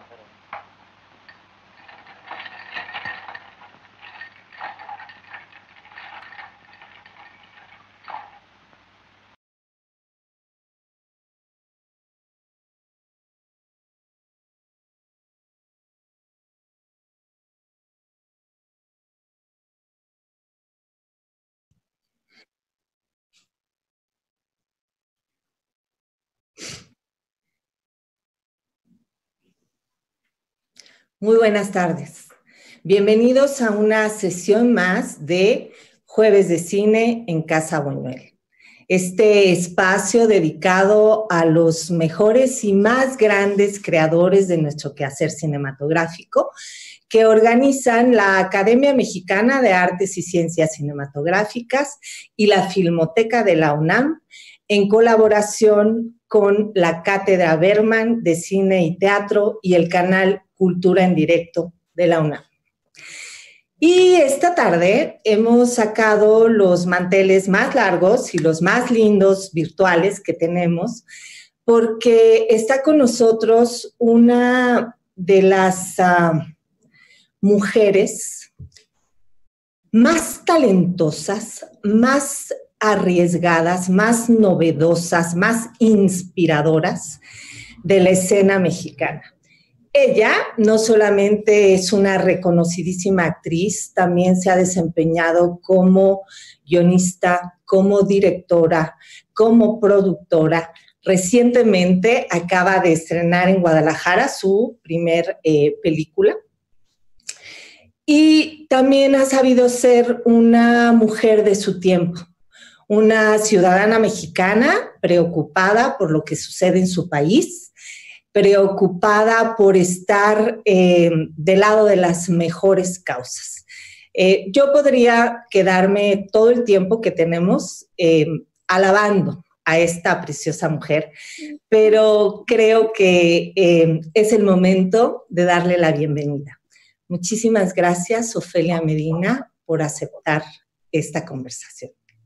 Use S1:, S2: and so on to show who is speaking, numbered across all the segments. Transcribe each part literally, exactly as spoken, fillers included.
S1: Muy buenas tardes. Bienvenidos a una sesión más de Jueves de Cine en Casa Buñuel. Este espacio dedicado a los mejores y más grandes creadores de nuestro quehacer cinematográfico que organizan la Academia Mexicana de Artes y Ciencias Cinematográficas y la Filmoteca de la UNAM en colaboración con la Cátedra Berman de Cine y Teatro y el canal Cultura en Directo de la UNAM. Y esta tarde hemos sacado los manteles más largos y los más lindos virtuales que tenemos, porque está con nosotros una de las uh, mujeres más talentosas, más arriesgadas, más novedosas, más inspiradoras de la escena mexicana. Ella no solamente es una reconocidísima actriz, también se ha desempeñado como guionista, como directora, como productora. Recientemente acaba de estrenar en Guadalajara su primer eh, película. Y también ha sabido ser una mujer de su tiempo, una ciudadana mexicana preocupada por lo que sucede en su país, preocupada por estar eh, del lado de las mejores causas. Eh, yo podría quedarme todo el tiempo que tenemos eh, alabando a esta preciosa mujer, pero creo que eh, es el momento de darle la bienvenida. Muchísimas gracias, Ofelia Medina, por aceptar esta conversación.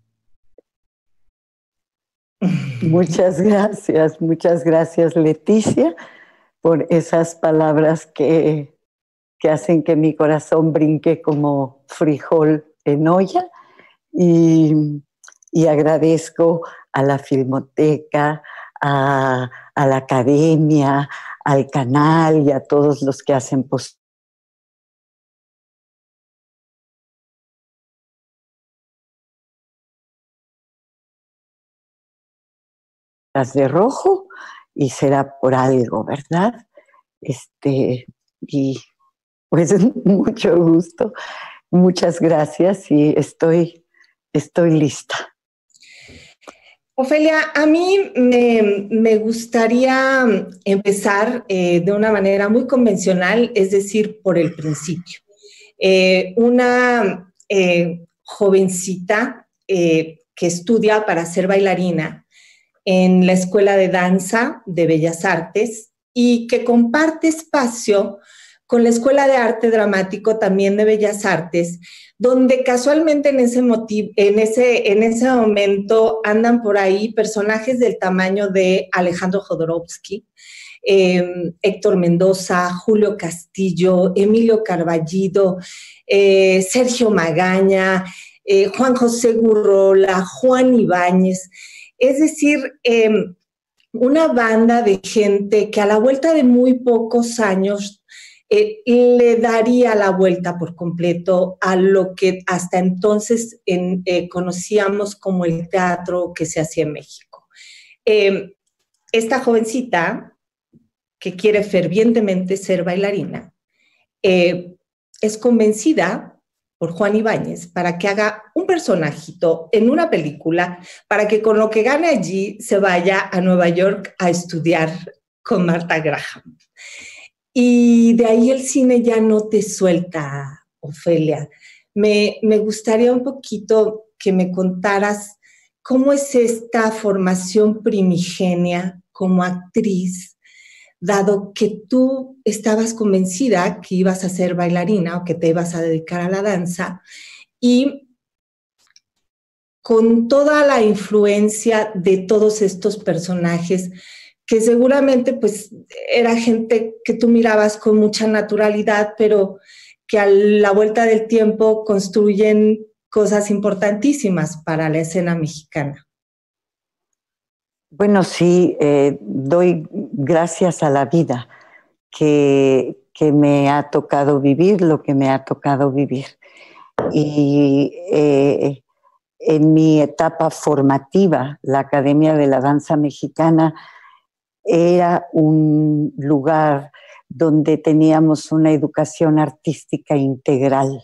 S2: Muchas gracias, muchas gracias, Leticia, por esas palabras que, que hacen que mi corazón brinque como frijol en olla. Y, y agradezco a la Filmoteca, a, a la Academia, al canal y a todos los que hacen posible de rojo, y será por algo, ¿verdad? Este, y pues mucho gusto, muchas gracias y estoy, estoy lista.
S1: Ofelia, a mí me, me gustaría empezar eh, de una manera muy convencional, es decir, por el principio. Eh, una eh, jovencita eh, que estudia para ser bailarina en la Escuela de Danza de Bellas Artes y que comparte espacio con la Escuela de Arte Dramático también de Bellas Artes, donde casualmente en ese, motivo, en ese, en ese momento andan por ahí personajes del tamaño de Alejandro Jodorowsky, eh, Héctor Mendoza, Julio Castillo, Emilio Carballido, eh, Sergio Magaña, eh, Juan José Gurrola, Juan Ibáñez. Es decir, eh, una banda de gente que a la vuelta de muy pocos años eh, le daría la vuelta por completo a lo que hasta entonces en, eh, conocíamos como el teatro que se hacía en México. Eh, esta jovencita, que quiere fervientemente ser bailarina, eh, es convencida por Juan Ibáñez para que haga un personajito en una película, para que con lo que gane allí se vaya a Nueva York a estudiar con Martha Graham. Y de ahí el cine ya no te suelta, Ofelia. Me, me gustaría un poquito que me contaras cómo es esta formación primigenia como actriz, dado que tú estabas convencida que ibas a ser bailarina o que te ibas a dedicar a la danza, y con toda la influencia de todos estos personajes, que seguramente pues era gente que tú mirabas con mucha naturalidad, pero que a la vuelta del tiempo construyen cosas importantísimas para la escena mexicana.
S2: Bueno, sí, eh, doy gracias a la vida que, que me ha tocado vivir lo que me ha tocado vivir. Y eh, en mi etapa formativa, la Academia de la Danza Mexicana era un lugar donde teníamos una educación artística integral.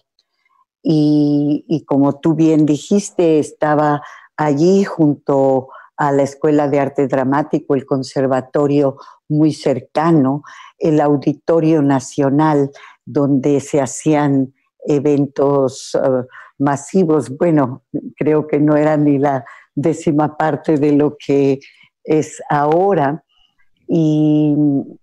S2: Y, y como tú bien dijiste, estaba allí junto a la Escuela de Arte Dramático, el conservatorio muy cercano, el Auditorio Nacional, donde se hacían eventos uh, masivos. Bueno, creo que no era ni la décima parte de lo que es ahora. Y,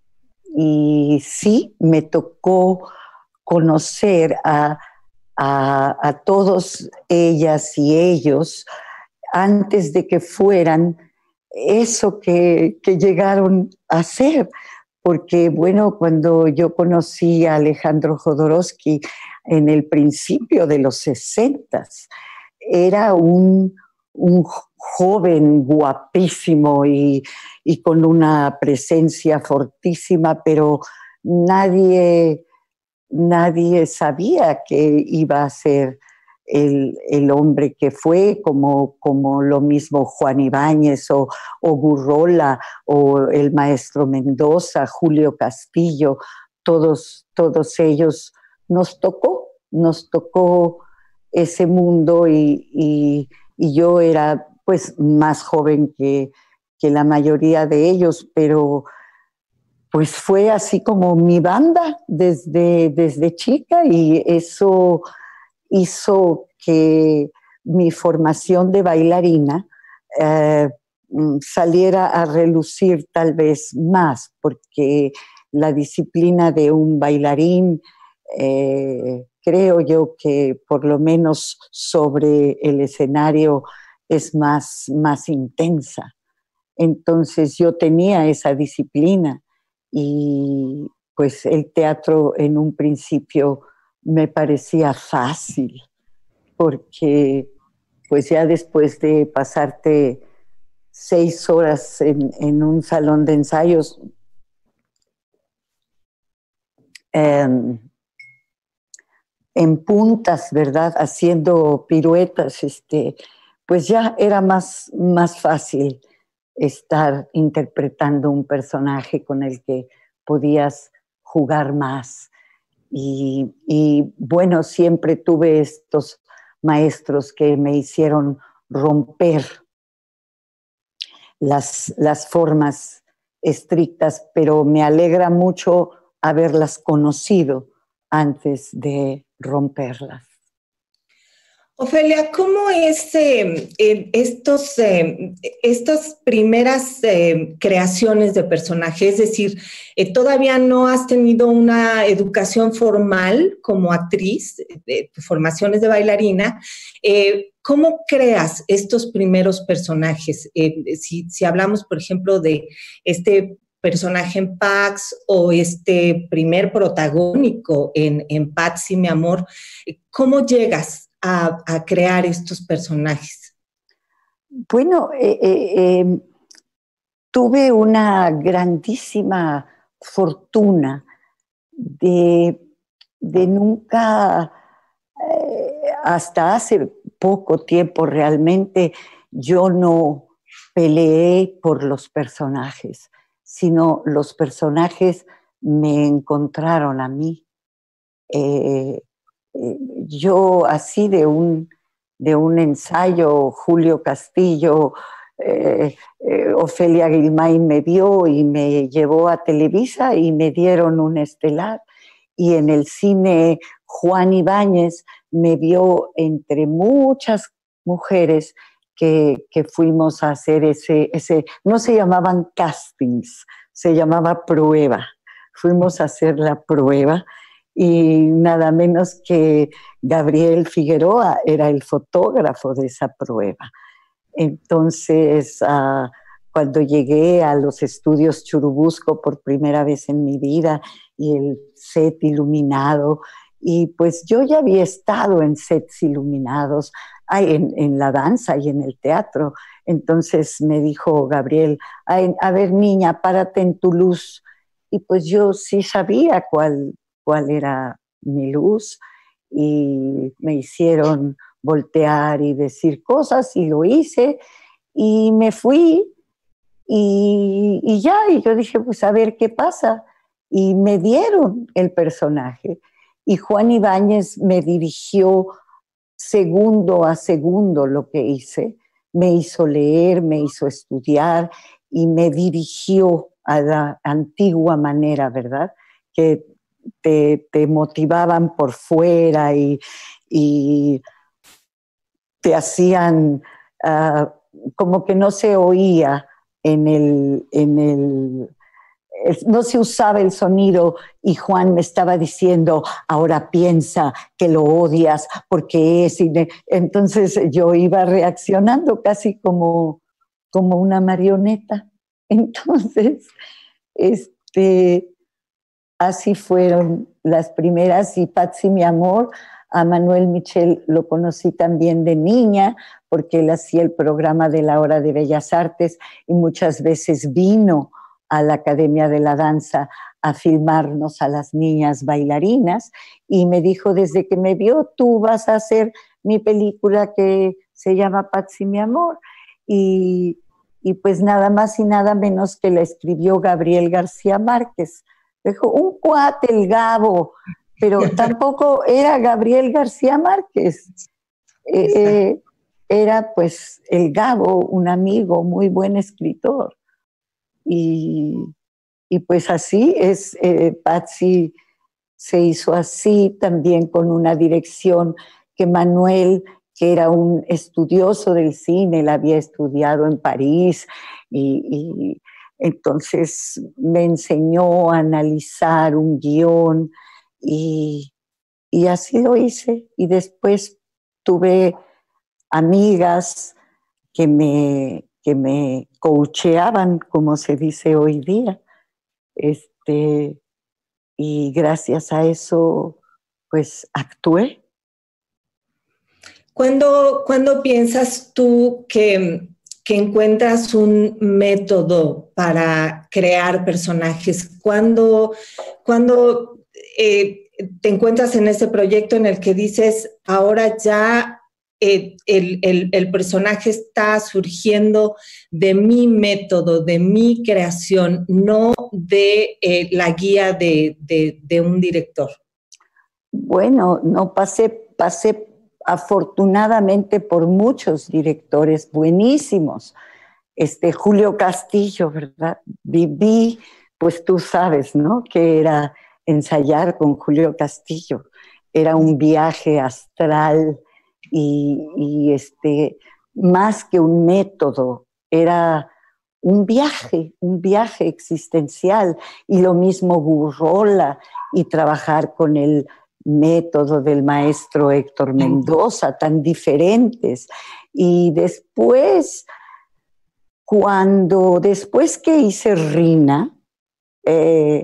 S2: y sí, me tocó conocer a, a, a todos ellas y ellos antes de que fueran eso que, que llegaron a ser. Porque, bueno, cuando yo conocí a Alejandro Jodorowsky en el principio de los sesentas, era un, un joven guapísimo y, y con una presencia fortísima, pero nadie, nadie sabía que iba a ser el, el hombre que fue, como, como lo mismo Juan Ibáñez o, o Gurrola o el maestro Mendoza, Julio Castillo, todos, todos ellos nos tocó, nos tocó ese mundo y, y, y yo era pues más joven que, que la mayoría de ellos, pero pues fue así como mi banda desde, desde chica y eso hizo que mi formación de bailarina eh, saliera a relucir tal vez más, porque la disciplina de un bailarín, eh, creo yo que por lo menos sobre el escenario es más, más intensa. Entonces yo tenía esa disciplina y pues el teatro en un principio me parecía fácil, porque pues ya después de pasarte seis horas en, en un salón de ensayos, eh, en puntas, ¿verdad? Haciendo piruetas, este, pues ya era más, más fácil estar interpretando un personaje con el que podías jugar más. Y, y bueno, siempre tuve estos maestros que me hicieron romper las, las formas estrictas, pero me alegra mucho haberlas conocido antes de romperlas.
S1: Ofelia, ¿cómo es eh, eh, estos, eh, estas primeras eh, creaciones de personaje? Es decir, eh, todavía no has tenido una educación formal como actriz, eh, formaciones de bailarina. Eh, ¿Cómo creas estos primeros personajes? Eh, si, si hablamos, por ejemplo, de este personaje en Pax o este primer protagónico en, en Patsy, mi amor, ¿cómo llegas A, a crear estos personajes?
S2: Bueno, eh, eh, eh, tuve una grandísima fortuna de, de nunca, eh, hasta hace poco tiempo realmente, yo no peleé por los personajes, sino los personajes me encontraron a mí. Eh, Yo así de un, de un ensayo, Julio Castillo, eh, eh, Ofelia Guilmay me vio y me llevó a Televisa y me dieron un estelar. Y en el cine Juan Ibáñez me vio entre muchas mujeres que, que fuimos a hacer ese, ese, no se llamaban castings, se llamaba prueba. Fuimos a hacer la prueba. Y nada menos que Gabriel Figueroa era el fotógrafo de esa prueba. Entonces, uh, cuando llegué a los estudios Churubusco por primera vez en mi vida y el set iluminado, y pues yo ya había estado en sets iluminados, en, en la danza y en el teatro. Entonces me dijo Gabriel, a ver niña, párate en tu luz. Y pues yo sí sabía cuál, cuál era mi luz, y me hicieron voltear y decir cosas, y lo hice, y me fui, y, y ya, y yo dije, pues a ver qué pasa. Y me dieron el personaje, y Juan Ibáñez me dirigió segundo a segundo lo que hice, me hizo leer, me hizo estudiar, y me dirigió a la antigua manera, ¿verdad? Que te, te motivaban por fuera y, y te hacían uh, como que no se oía en el, en el, no se usaba el sonido, y Juan me estaba diciendo, ahora piensa que lo odias porque es, y entonces yo iba reaccionando casi como, como una marioneta. Entonces, este, así fueron las primeras. Y Patsy, mi amor, a Manuel Michel lo conocí también de niña, porque él hacía el programa de la Hora de Bellas Artes y muchas veces vino a la Academia de la Danza a filmarnos a las niñas bailarinas, y me dijo, desde que me vio, tú vas a hacer mi película que se llama Patsy, mi amor. Y, y pues nada más y nada menos que la escribió Gabriel García Márquez. Dijo, un cuate, el Gabo, pero tampoco era Gabriel García Márquez. Eh, eh, era pues el Gabo, un amigo, muy buen escritor. Y, y pues así es, eh, Patsy se hizo así, también con una dirección que Manuel, que era un estudioso del cine, él había estudiado en París, y, y entonces me enseñó a analizar un guión, y, y así lo hice. Y después tuve amigas que me, que me coacheaban, como se dice hoy día, este, y gracias a eso, pues actué.
S1: ¿Cuándo, ¿cuándo piensas tú que, que encuentras un método para crear personajes? ¿Cuándo, cuándo eh, te encuentras en ese proyecto en el que dices, ahora ya eh, el, el, el personaje está surgiendo de mi método, de mi creación, no de eh, la guía de, de, de un director?
S2: Bueno, no pasé, pasé afortunadamente por muchos directores buenísimos. Este, Julio Castillo, ¿verdad? Viví, pues tú sabes, ¿no? Que era ensayar con Julio Castillo. Era un viaje astral, y, y este, más que un método, era un viaje, un viaje existencial. Y lo mismo Gurrola, y trabajar con el método del maestro Héctor Mendoza, tan diferentes. Y después, cuando después que hice Rina, eh,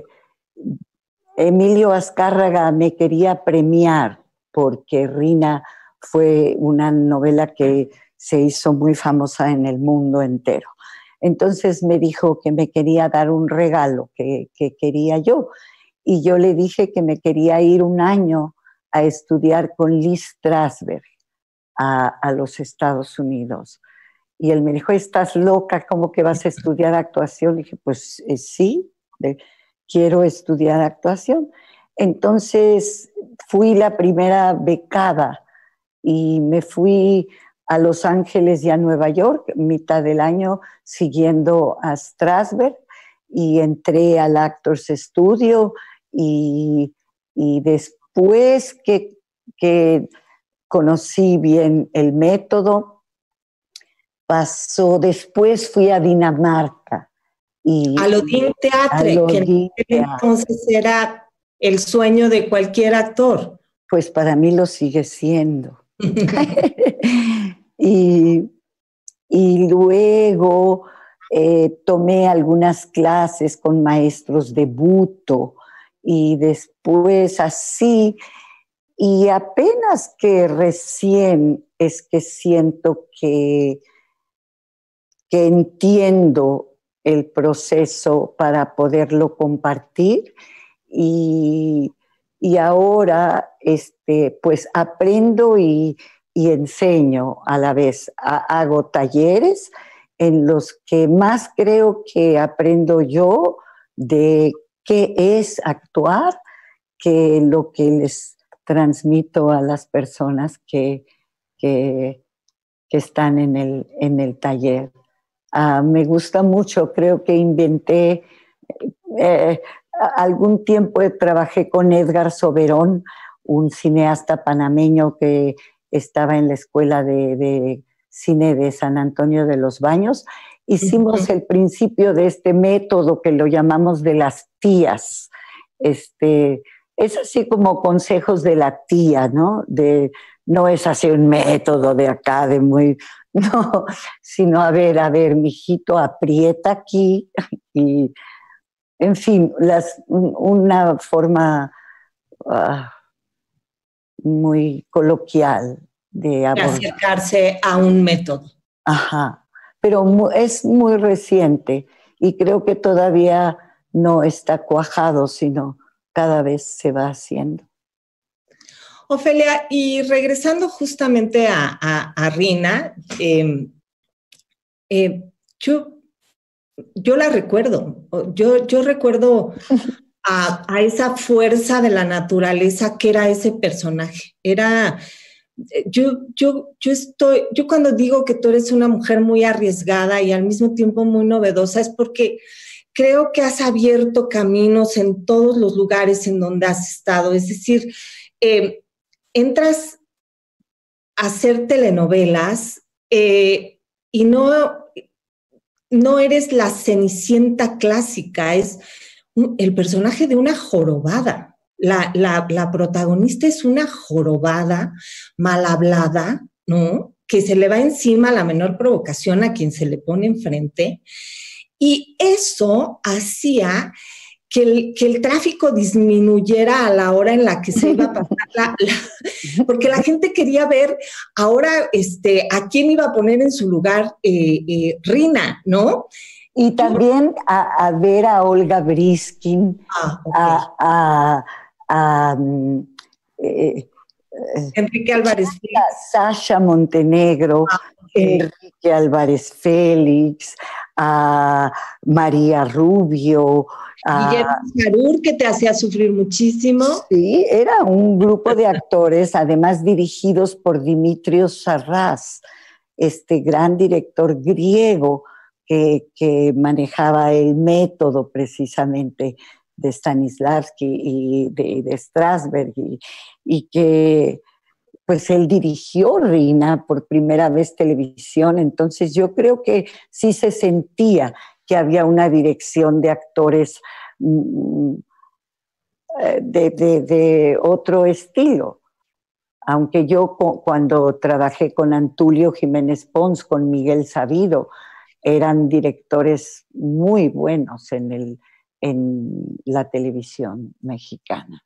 S2: Emilio Azcárraga me quería premiar, porque Rina fue una novela que se hizo muy famosa en el mundo entero. Entonces me dijo que me quería dar un regalo que, que quería yo. Y yo le dije que me quería ir un año a estudiar con Lee Strasberg a, a los Estados Unidos. Y él me dijo, ¿estás loca? ¿Cómo que vas a estudiar actuación? Y dije, pues eh, sí, eh, quiero estudiar actuación. Entonces fui la primera becada, y me fui a Los Ángeles y a Nueva York, mitad del año, siguiendo a Strasberg, y entré al Actors Studio. Y, y después que, que conocí bien el método, pasó, después fui a Dinamarca. Y,
S1: al Odin Teatre, que en entonces era el sueño de cualquier actor.
S2: Pues para mí lo sigue siendo. y, y luego eh, tomé algunas clases con maestros de buto y después así, y apenas que recién es que siento que, que entiendo el proceso para poderlo compartir y, y ahora este, pues aprendo y, y enseño a la vez. Ha, hago talleres en los que más creo que aprendo yo de qué es actuar que lo que les transmito a las personas que, que, que están en el, en el taller. Uh, me gusta mucho, creo que inventé, eh, algún tiempo trabajé con Edgar Soberón, un cineasta panameño que estaba en la Escuela de, de Cine de San Antonio de los Baños. Hicimos el principio de este método que lo llamamos de las tías. Este, es así como consejos de la tía, ¿no? De, no es así un método de acá, de muy... No, sino a ver, a ver, mijito, aprieta aquí y, en fin, las, una forma uh, muy coloquial de abordar.
S1: De acercarse a un método.
S2: Ajá, pero es muy reciente y creo que todavía no está cuajado, sino cada vez se va haciendo.
S1: Ofelia, y regresando justamente a, a, a Rina, eh, eh, yo, yo la recuerdo, yo, yo recuerdo a, a esa fuerza de la naturaleza que era ese personaje. Era, yo, yo, yo estoy, yo cuando digo que tú eres una mujer muy arriesgada y al mismo tiempo muy novedosa es porque creo que has abierto caminos en todos los lugares en donde has estado. Es decir, eh, entras a hacer telenovelas eh, y no, no eres la Cenicienta clásica, es un, el personaje de una jorobada. La, la, la protagonista es una jorobada mal hablada, ¿no? Que se le va encima a la menor provocación a quien se le pone enfrente. Y eso hacía que el, que el tráfico disminuyera a la hora en la que se iba a pasar la, la, porque la gente quería ver ahora este, a quién iba a poner en su lugar eh, eh, Rina, ¿no?
S2: Y también a, a ver a Olga Briskin,
S1: ah, okay.
S2: a, a, a eh,
S1: Enrique Álvarez Félix,
S2: Sasha Montenegro, ah, okay. Enrique Álvarez Félix, a María Rubio,
S1: Guillermo Sarur, que te hacía sufrir muchísimo.
S2: Sí, era un grupo de actores, además dirigidos por Dimitrios Sarrás, este gran director griego que, que manejaba el método precisamente de Stanislavski y de, de Strasberg, y, y que pues él dirigió Rina por primera vez televisión, entonces yo creo que sí se sentía que había una dirección de actores de, de, de otro estilo. Aunque yo cuando trabajé con Antulio Jiménez Pons, con Miguel Sabido, eran directores muy buenos en, el, en la televisión mexicana.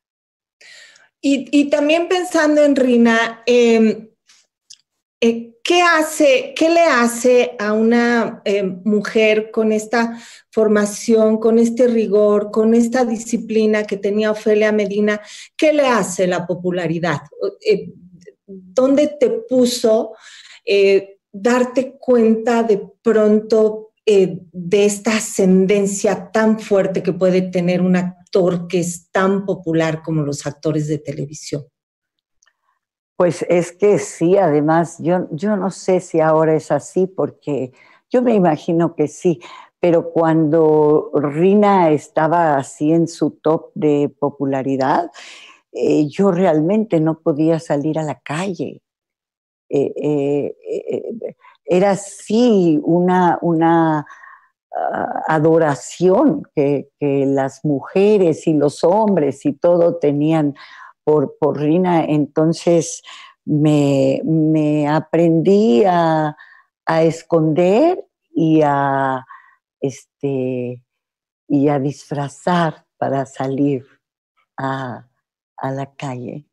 S1: Y, y también pensando en Rina, eh, Eh, ¿qué hace, qué le hace a una eh, mujer con esta formación, con este rigor, con esta disciplina que tenía Ofelia Medina? ¿Qué le hace la popularidad? Eh, ¿Dónde te puso eh, darte cuenta de pronto eh, de esta ascendencia tan fuerte que puede tener un actor que es tan popular como los actores de televisión?
S2: Pues es que sí, además, yo, yo no sé si ahora es así, porque yo me imagino que sí, pero cuando Rina estaba así en su top de popularidad, eh, yo realmente no podía salir a la calle. Eh, eh, eh, era así una, una uh, adoración que, que las mujeres y los hombres y todo tenían Por, por Rina, entonces me, me aprendí a, a esconder y a, este, y a disfrazar para salir a, a la calle.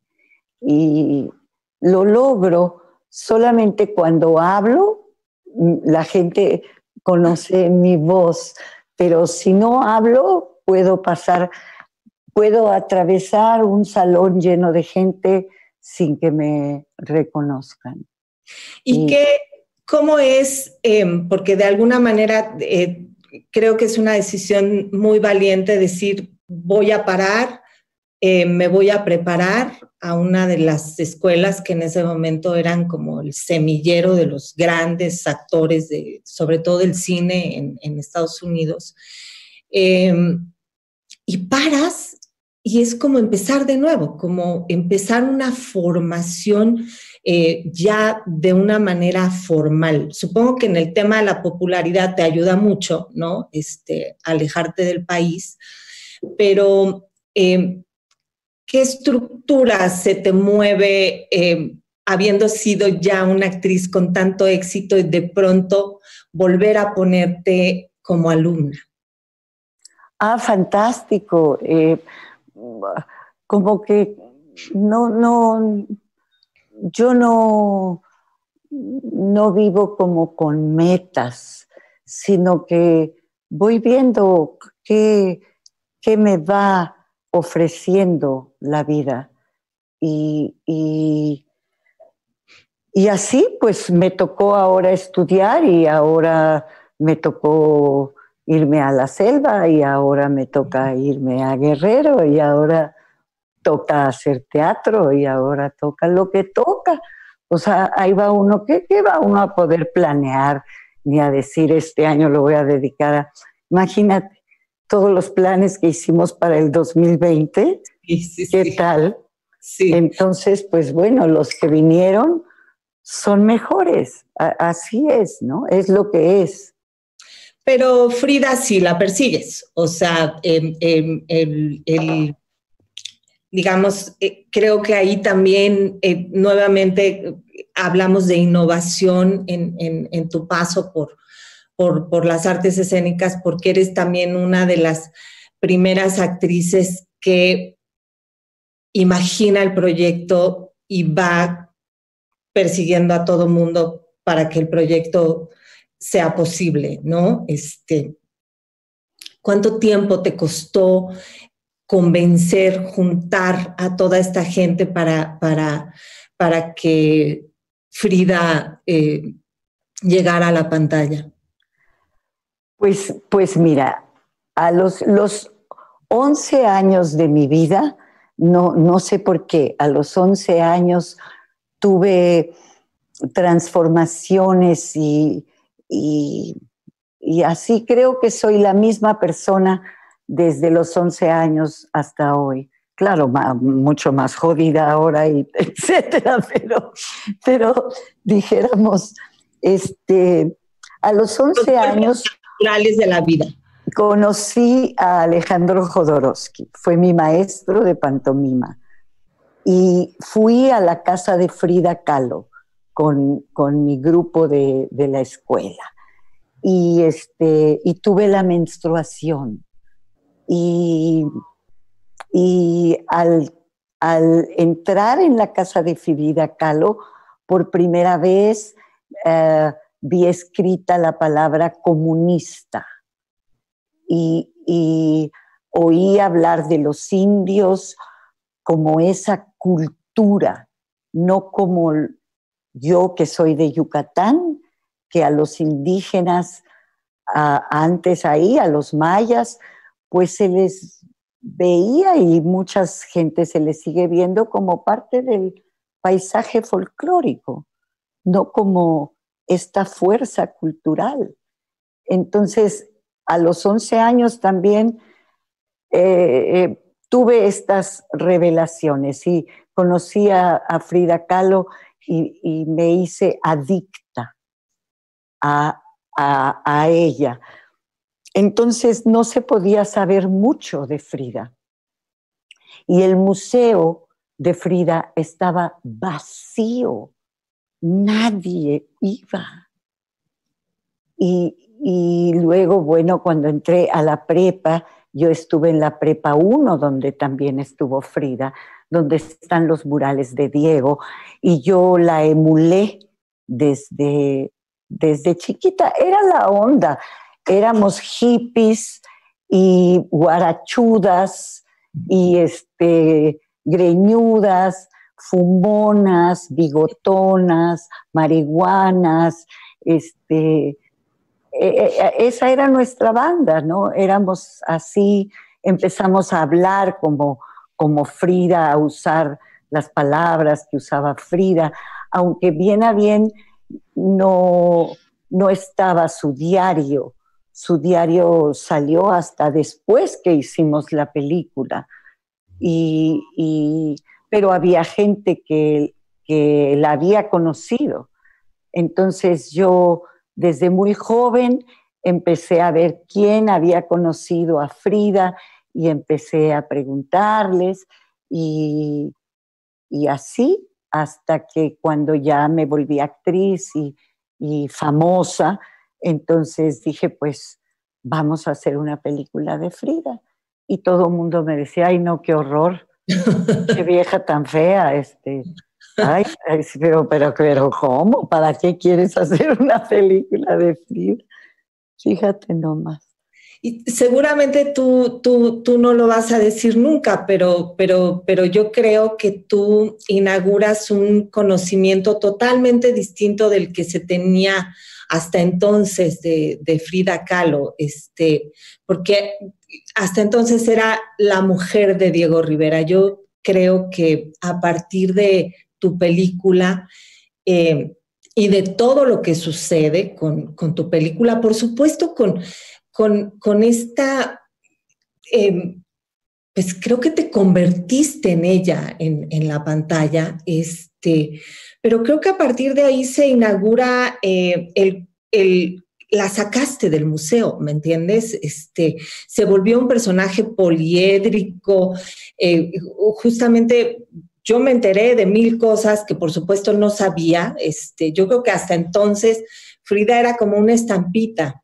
S2: Y lo logro solamente cuando hablo, la gente conoce mi voz, pero si no hablo, puedo pasar, puedo atravesar un salón lleno de gente sin que me reconozcan.
S1: ¿Y, y qué, cómo es? Eh, porque de alguna manera eh, creo que es una decisión muy valiente decir, voy a parar, eh, me voy a preparar a una de las escuelas que en ese momento eran como el semillero de los grandes actores, de, sobre todo del cine en, en Estados Unidos. Eh, y paras y es como empezar de nuevo, como empezar una formación eh, ya de una manera formal. Supongo que en el tema de la popularidad te ayuda mucho, ¿no? Este, alejarte del país, pero eh, ¿qué estructura se te mueve eh, habiendo sido ya una actriz con tanto éxito y de pronto volver a ponerte como alumna?
S2: Ah, fantástico. Eh, como que no, no, yo no, no vivo como con metas, sino que voy viendo qué, qué me va ofreciendo la vida. Y, y, y así pues me tocó ahora estudiar y ahora me tocó irme a la selva y ahora me toca irme a Guerrero y ahora toca hacer teatro y ahora toca lo que toca. O sea, ahí va uno, ¿qué, qué va uno a poder planear ni a decir este año lo voy a dedicar a... Imagínate todos los planes que hicimos para el dos mil veinte,
S1: sí, sí,
S2: ¿qué
S1: sí.
S2: tal?
S1: Sí.
S2: Entonces, pues bueno, los que vinieron son mejores, a- así es, ¿no? Es lo que es.
S1: Pero Frida sí la persigues, o sea, eh, eh, el, el, digamos, eh, creo que ahí también eh, nuevamente hablamos de innovación en, en, en tu paso por, por, por las artes escénicas, porque eres también una de las primeras actrices que imagina el proyecto y va persiguiendo a todo mundo para que el proyecto sea posible, ¿no? Este, ¿cuánto tiempo te costó convencer, juntar a toda esta gente para, para, para que Frida eh, llegara a la pantalla?
S2: Pues, pues mira, a los, los once años de mi vida, no, no sé por qué, a los once años tuve transformaciones y, y, y así creo que soy la misma persona desde los once años hasta hoy. Claro, ma, mucho más jodida ahora, y etcétera, pero, pero dijéramos, este, a los once años
S1: naturales de la vida.
S2: Conocí a Alejandro Jodorowsky, fue mi maestro de pantomima. Y fui a la casa de Frida Kahlo con, con mi grupo de, de la escuela. Y, este, y tuve la menstruación. Y, y al, al entrar en la casa de Frida Kahlo, por primera vez eh, vi escrita la palabra comunista. Y, y oí hablar de los indios como esa cultura, no como yo que soy de Yucatán, que a los indígenas a, antes ahí, a los mayas, pues se les veía y mucha gente se les sigue viendo como parte del paisaje folclórico, no como esta fuerza cultural. Entonces, a los once años también eh, eh, tuve estas revelaciones y conocí a, a Frida Kahlo y, y, me hice adicta a, a, a ella. Entonces no se podía saber mucho de Frida. Y el museo de Frida estaba vacío. Nadie iba. Y, y luego, bueno, cuando entré a la prepa, yo estuve en la prepa uno, donde también estuvo Frida, donde están los murales de Diego, y yo la emulé desde, desde chiquita. Era la onda, éramos hippies y guarachudas y este, greñudas, fumonas, bigotonas, marihuanas, este, esa era nuestra banda, ¿no? Éramos así, empezamos a hablar como, como Frida, a usar las palabras que usaba Frida, aunque bien a bien no, no estaba su diario. Su diario salió hasta después que hicimos la película. Y, y, pero había gente que, que la había conocido. Entonces yo, desde muy joven, empecé a ver quién había conocido a Frida y empecé a preguntarles y, y así hasta que cuando ya me volví actriz y, y famosa, entonces dije, pues vamos a hacer una película de Frida. Y todo el mundo me decía, ay no, qué horror, qué vieja tan fea, este... Ay, ay, pero, pero, pero, ¿cómo? ¿Para qué quieres hacer una película de Frida? Fíjate nomás.
S1: Y seguramente tú, tú, tú no lo vas a decir nunca, pero, pero, pero yo creo que tú inauguras un conocimiento totalmente distinto del que se tenía hasta entonces de, de Frida Kahlo, este, porque hasta entonces era la mujer de Diego Rivera. Yo creo que a partir de tu película eh, y de todo lo que sucede con, con tu película, por supuesto con, con, con esta, eh, pues creo que te convertiste en ella en, en la pantalla, este, pero creo que a partir de ahí se inaugura eh, el, el la sacaste del museo, ¿me entiendes? Este, se volvió un personaje poliédrico, eh, justamente yo me enteré de mil cosas que por supuesto no sabía, este, yo creo que hasta entonces Frida era como una estampita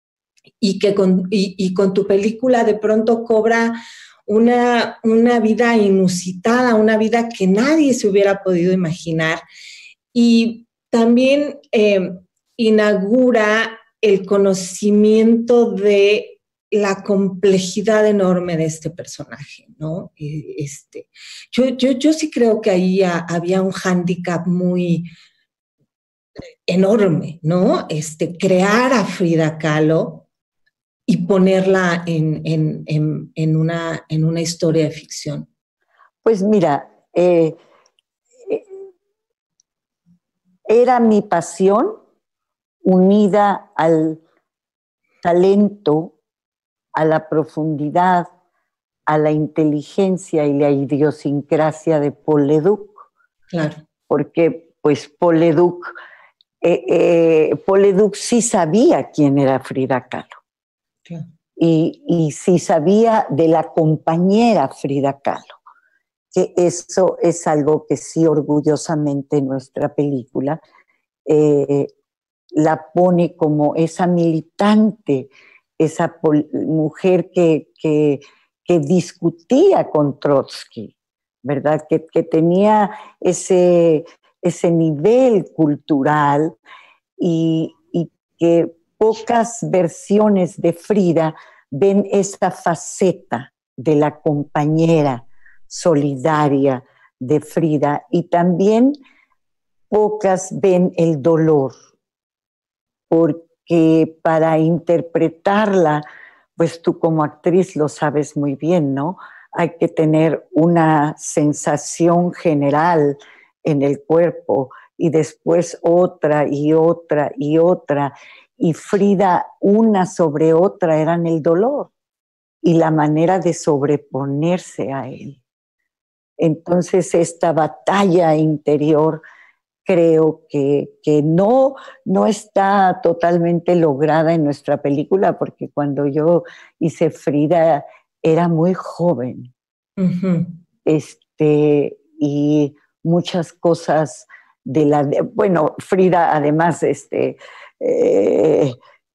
S1: y que con, y, y con tu película de pronto cobra una, una vida inusitada, una vida que nadie se hubiera podido imaginar y también eh, inaugura el conocimiento de la complejidad enorme de este personaje, ¿no? Este, yo, yo, yo sí creo que ahí a, había un hándicap muy enorme, ¿no? Este, crear a Frida Kahlo y ponerla en, en, en, en, una, en una historia de ficción.
S2: Pues mira, eh, era mi pasión unida al talento, a la profundidad, a la inteligencia y la idiosincrasia de Paul Leduc.
S1: Claro.
S2: Porque pues Paul Leduc, eh, eh, Paul Leduc sí sabía quién era Frida Kahlo.
S1: Claro.
S2: Y, y sí sabía de la compañera Frida Kahlo. Que eso es algo que sí orgullosamente nuestra película eh, la pone como esa militante, esa mujer que, que, que discutía con Trotsky, ¿verdad? Que, que tenía ese, ese nivel cultural y, y que pocas versiones de Frida ven esa faceta de la compañera solidaria de Frida y también pocas ven el dolor, porque para interpretarla, pues tú como actriz lo sabes muy bien, ¿no? Hay que tener una sensación general en el cuerpo y después otra y otra y otra. Y Frida, una sobre otra, eran el dolor y la manera de sobreponerse a él. Entonces esta batalla interior creo que, que no, no está totalmente lograda en nuestra película, porque cuando yo hice Frida era muy joven. Uh-huh. Este, y muchas cosas de la... De, bueno, Frida además este, eh,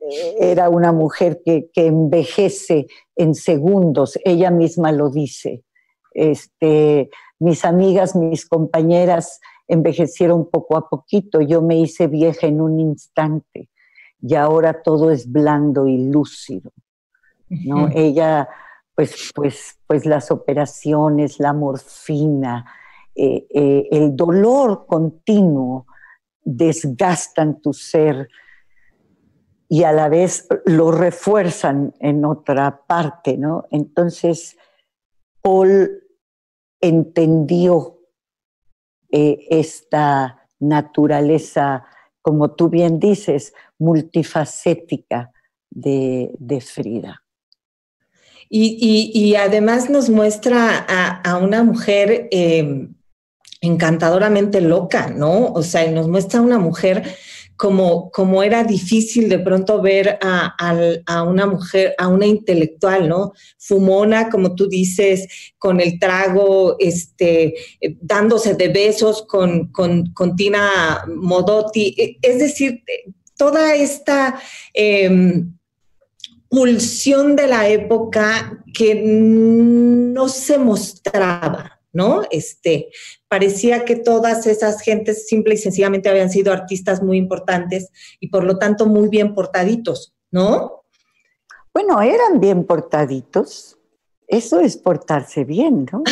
S2: era una mujer que, que envejece en segundos, ella misma lo dice. Este, mis amigas, mis compañeras envejecieron poco a poquito, yo me hice vieja en un instante y ahora todo es blando y lúcido, ¿no? Uh-huh. Ella, pues, pues, pues las operaciones, la morfina, eh, eh, el dolor continuo desgastan tu ser y a la vez lo refuerzan en otra parte, ¿no? Entonces, Paul entendió eh, esta naturaleza, como tú bien dices, multifacética de, de Frida.
S1: Y, y, y además nos muestra a, a una mujer eh, encantadoramente loca, ¿no? O sea, nos muestra a una mujer como, como era difícil de pronto ver a, a, a una mujer, a una intelectual, ¿no? Fumona, como tú dices, con el trago, este, eh, dándose de besos con, con, con Tina Modotti. Es decir, toda esta eh, pulsión de la época que no se mostraba, ¿no? Este, parecía que todas esas gentes simple y sencillamente habían sido artistas muy importantes y por lo tanto muy bien portaditos, ¿no?
S2: Bueno, eran bien portaditos. Eso es portarse bien, ¿no?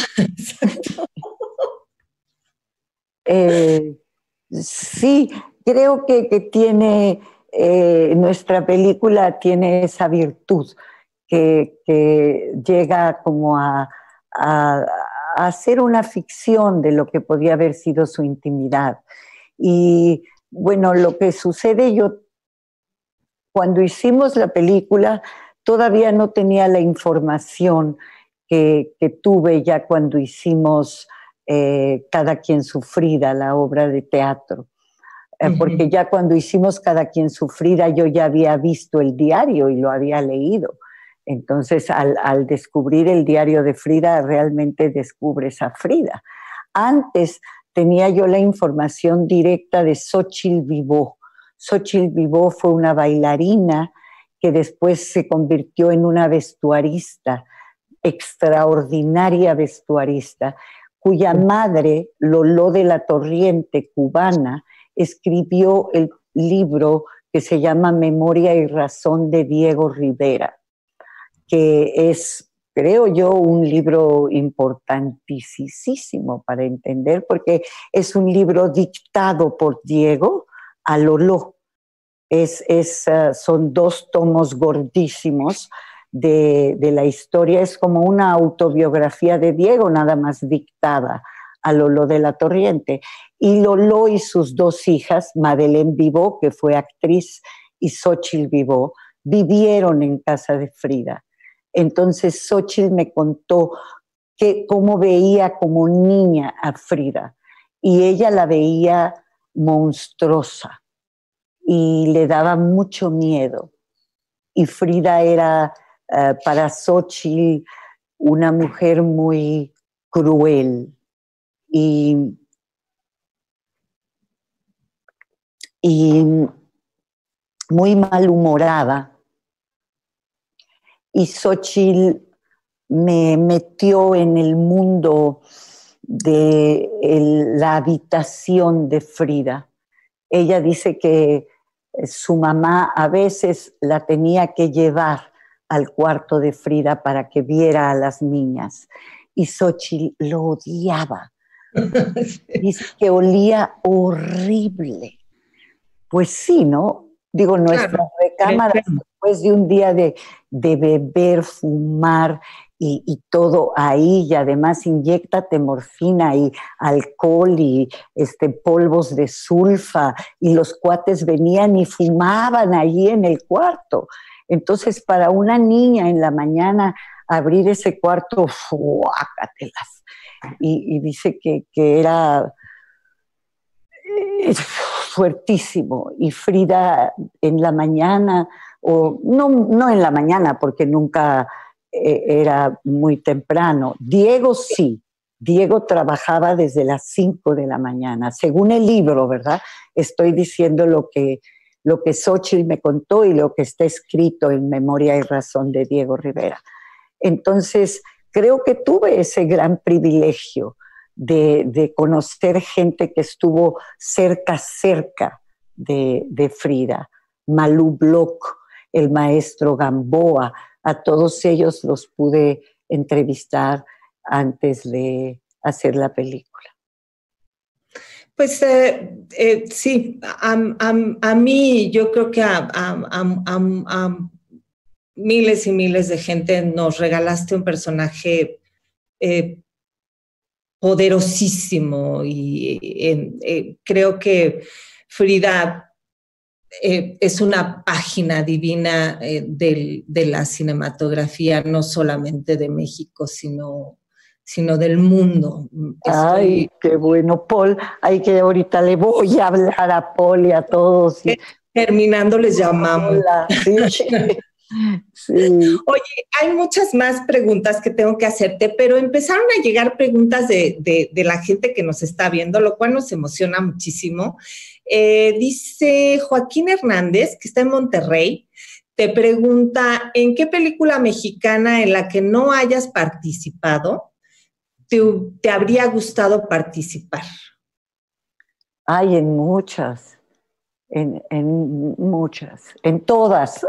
S2: eh, sí, creo que, que tiene, eh, nuestra película tiene esa virtud que, que llega como a, a hacer una ficción de lo que podía haber sido su intimidad. Y bueno, lo que sucede, yo cuando hicimos la película todavía no tenía la información que, que tuve ya cuando hicimos eh, Cada quien su Frida, la obra de teatro. Eh, uh-huh. Porque ya cuando hicimos Cada quien su Frida yo ya había visto el diario y lo había leído. Entonces, al, al descubrir el diario de Frida, realmente descubres a Frida. Antes tenía yo la información directa de Xochitl Vivó. Xochitl Vivó fue una bailarina que después se convirtió en una vestuarista, extraordinaria vestuarista, cuya madre, Loló de la Torriente, cubana, escribió el libro que se llama Memoria y Razón de Diego Rivera, que es, creo yo, un libro importantísimo para entender, porque es un libro dictado por Diego a Loló. Es, es, uh, son dos tomos gordísimos de, de la historia, es como una autobiografía de Diego, nada más dictada a Loló de la Torriente. Y Loló y sus dos hijas, Madeleine Vivó, que fue actriz, y Xochitl Vivó, vivieron en casa de Frida. Entonces Xochitl me contó que, cómo veía como niña a Frida, y ella la veía monstruosa y le daba mucho miedo. Y Frida era uh, para Xochitl una mujer muy cruel y, y muy malhumorada. Y Xochitl me metió en el mundo de el, la habitación de Frida. Ella dice que su mamá a veces la tenía que llevar al cuarto de Frida para que viera a las niñas. Y Xochitl lo odiaba. Sí. Dice que olía horrible. Pues sí, ¿no? Digo, nuestra claro, recámara, después de un día de, de beber, fumar y, y todo ahí, y además inyéctate morfina y alcohol y este, polvos de sulfa, y los cuates venían y fumaban allí en el cuarto. Entonces, para una niña en la mañana abrir ese cuarto, ¡fuácatelas! Y, y dice que, que era fuertísimo. Y Frida en la mañana, o no, no en la mañana, porque nunca eh, era muy temprano. Diego sí, Diego trabajaba desde las cinco de la mañana, según el libro, ¿verdad? Estoy diciendo lo que, lo que Xóchitl me contó y lo que está escrito en Memoria y Razón de Diego Rivera. Entonces, creo que tuve ese gran privilegio de, de conocer gente que estuvo cerca, cerca de, de Frida. Malú Bloch, el maestro Gamboa, a todos ellos los pude entrevistar antes de hacer la película.
S1: Pues eh, eh, sí, a, a, a mí yo creo que a, a, a, a miles y miles de gente nos regalaste un personaje eh, poderosísimo y eh, eh, creo que Frida eh, es una página divina eh, del, de la cinematografía, no solamente de México, sino, sino del mundo.
S2: Estoy... Ay, qué bueno, Paul. Ay, que ahorita le voy a hablar a Paul y a todos. Y...
S1: Terminando les llamamos.
S2: Hola, sí. Sí.
S1: Oye, hay muchas más preguntas que tengo que hacerte, pero empezaron a llegar preguntas de, de, de la gente que nos está viendo, lo cual nos emociona muchísimo. Eh, dice Joaquín Hernández, que está en Monterrey, te pregunta, ¿en qué película mexicana en la que no hayas participado te, te habría gustado participar?
S2: Hay en muchas. En, en muchas, en todas.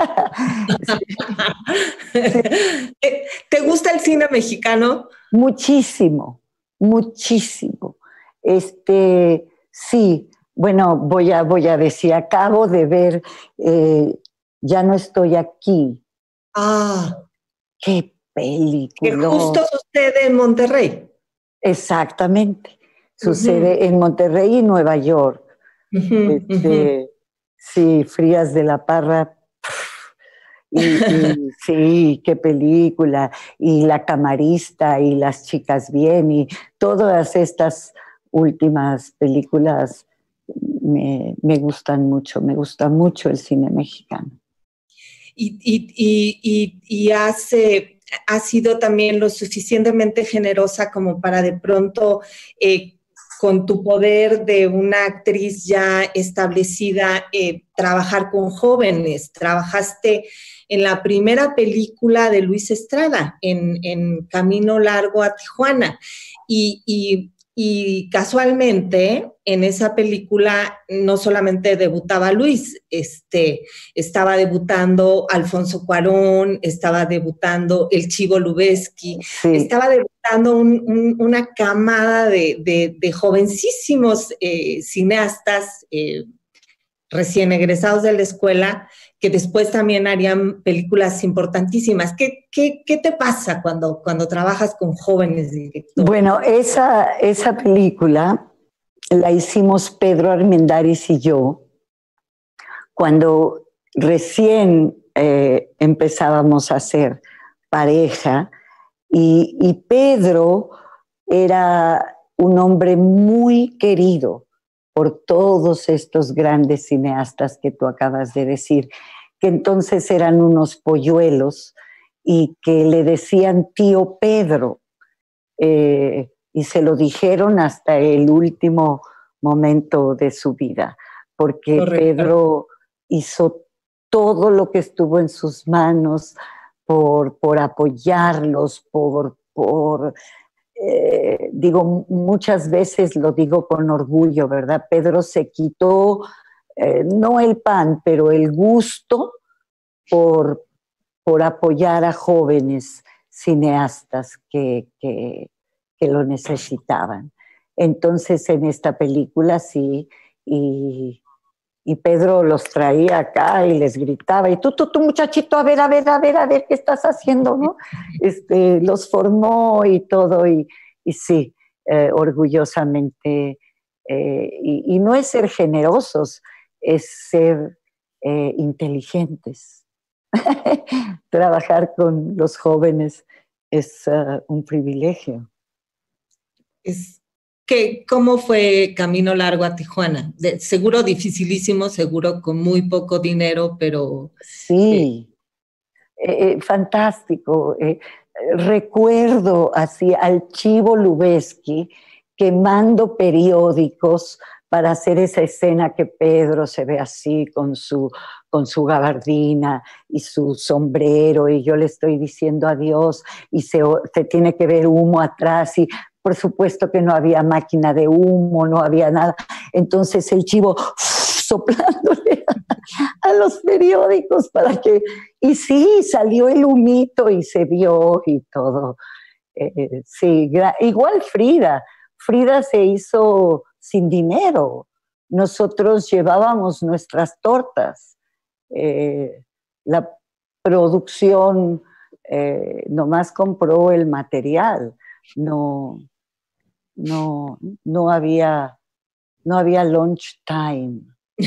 S1: Sí. ¿Te gusta el cine mexicano?
S2: Muchísimo, muchísimo. Este, sí, bueno, voy a, voy a decir, acabo de ver eh, Ya no estoy aquí.
S1: Ah.
S2: ¡Qué película!
S1: Que justo sucede en Monterrey.
S2: Exactamente. Sucede uh-huh. en Monterrey y Nueva York. Uh-huh, este, uh-huh. Sí, Frías de la Parra. Y, y sí, qué película. Y La Camarista y Las Chicas Bien y todas estas últimas películas me, me gustan mucho. Me gusta mucho el cine mexicano.
S1: Y, y, y, y, y hace, ha sido también lo suficientemente generosa como para de pronto... Eh, con tu poder de una actriz ya establecida, eh, trabajar con jóvenes. Trabajaste en la primera película de Luis Estrada, en, en Camino Largo a Tijuana. Y, y, y casualmente, en esa película no solamente debutaba Luis, este, estaba debutando Alfonso Cuarón, estaba debutando el Chivo Lubeski, sí. estaba debutando un, un, una camada de, de, de jovencísimos eh, cineastas eh, recién egresados de la escuela que después también harían películas importantísimas. ¿Qué, qué, qué te pasa cuando, cuando trabajas con jóvenes directores?
S2: Bueno, esa, esa película la hicimos Pedro Armendáriz y yo cuando recién eh, empezábamos a hacer pareja y, y Pedro era un hombre muy querido por todos estos grandes cineastas que tú acabas de decir, que entonces eran unos polluelos y que le decían tío Pedro, eh, y se lo dijeron hasta el último momento de su vida, porque Correcto. Pedro hizo todo lo que estuvo en sus manos por, por apoyarlos, por... por Eh, digo, muchas veces lo digo con orgullo, ¿verdad? Pedro se quitó, eh, no el pan, pero el gusto por, por apoyar a jóvenes cineastas que, que, que lo necesitaban. Entonces, en esta película sí, y, y Pedro los traía acá y les gritaba, y tú, tú, tú, muchachito, a ver, a ver, a ver, a ver, ¿qué estás haciendo, no? Este, los formó y todo, y, y sí, eh, orgullosamente, eh, y, y no es ser generosos, es ser eh, inteligentes. Trabajar con los jóvenes es uh, un privilegio.
S1: Es ¿Qué, ¿Cómo fue Camino Largo a Tijuana? De, seguro dificilísimo, seguro con muy poco dinero, pero...
S2: Sí, eh, eh, fantástico. Eh, recuerdo así al Chivo Lubeski quemando periódicos para hacer esa escena que Pedro se ve así con su, con su gabardina y su sombrero, y yo le estoy diciendo adiós, y se, se tiene que ver humo atrás, y por supuesto que no había máquina de humo, no había nada. Entonces el chivo soplándole a, a los periódicos para que... Y sí, salió el humito y se vio y todo. Eh, sí, igual Frida. Frida se hizo sin dinero. Nosotros llevábamos nuestras tortas. Eh, la producción eh, nomás compró el material. No, no, no había, no había lunch time.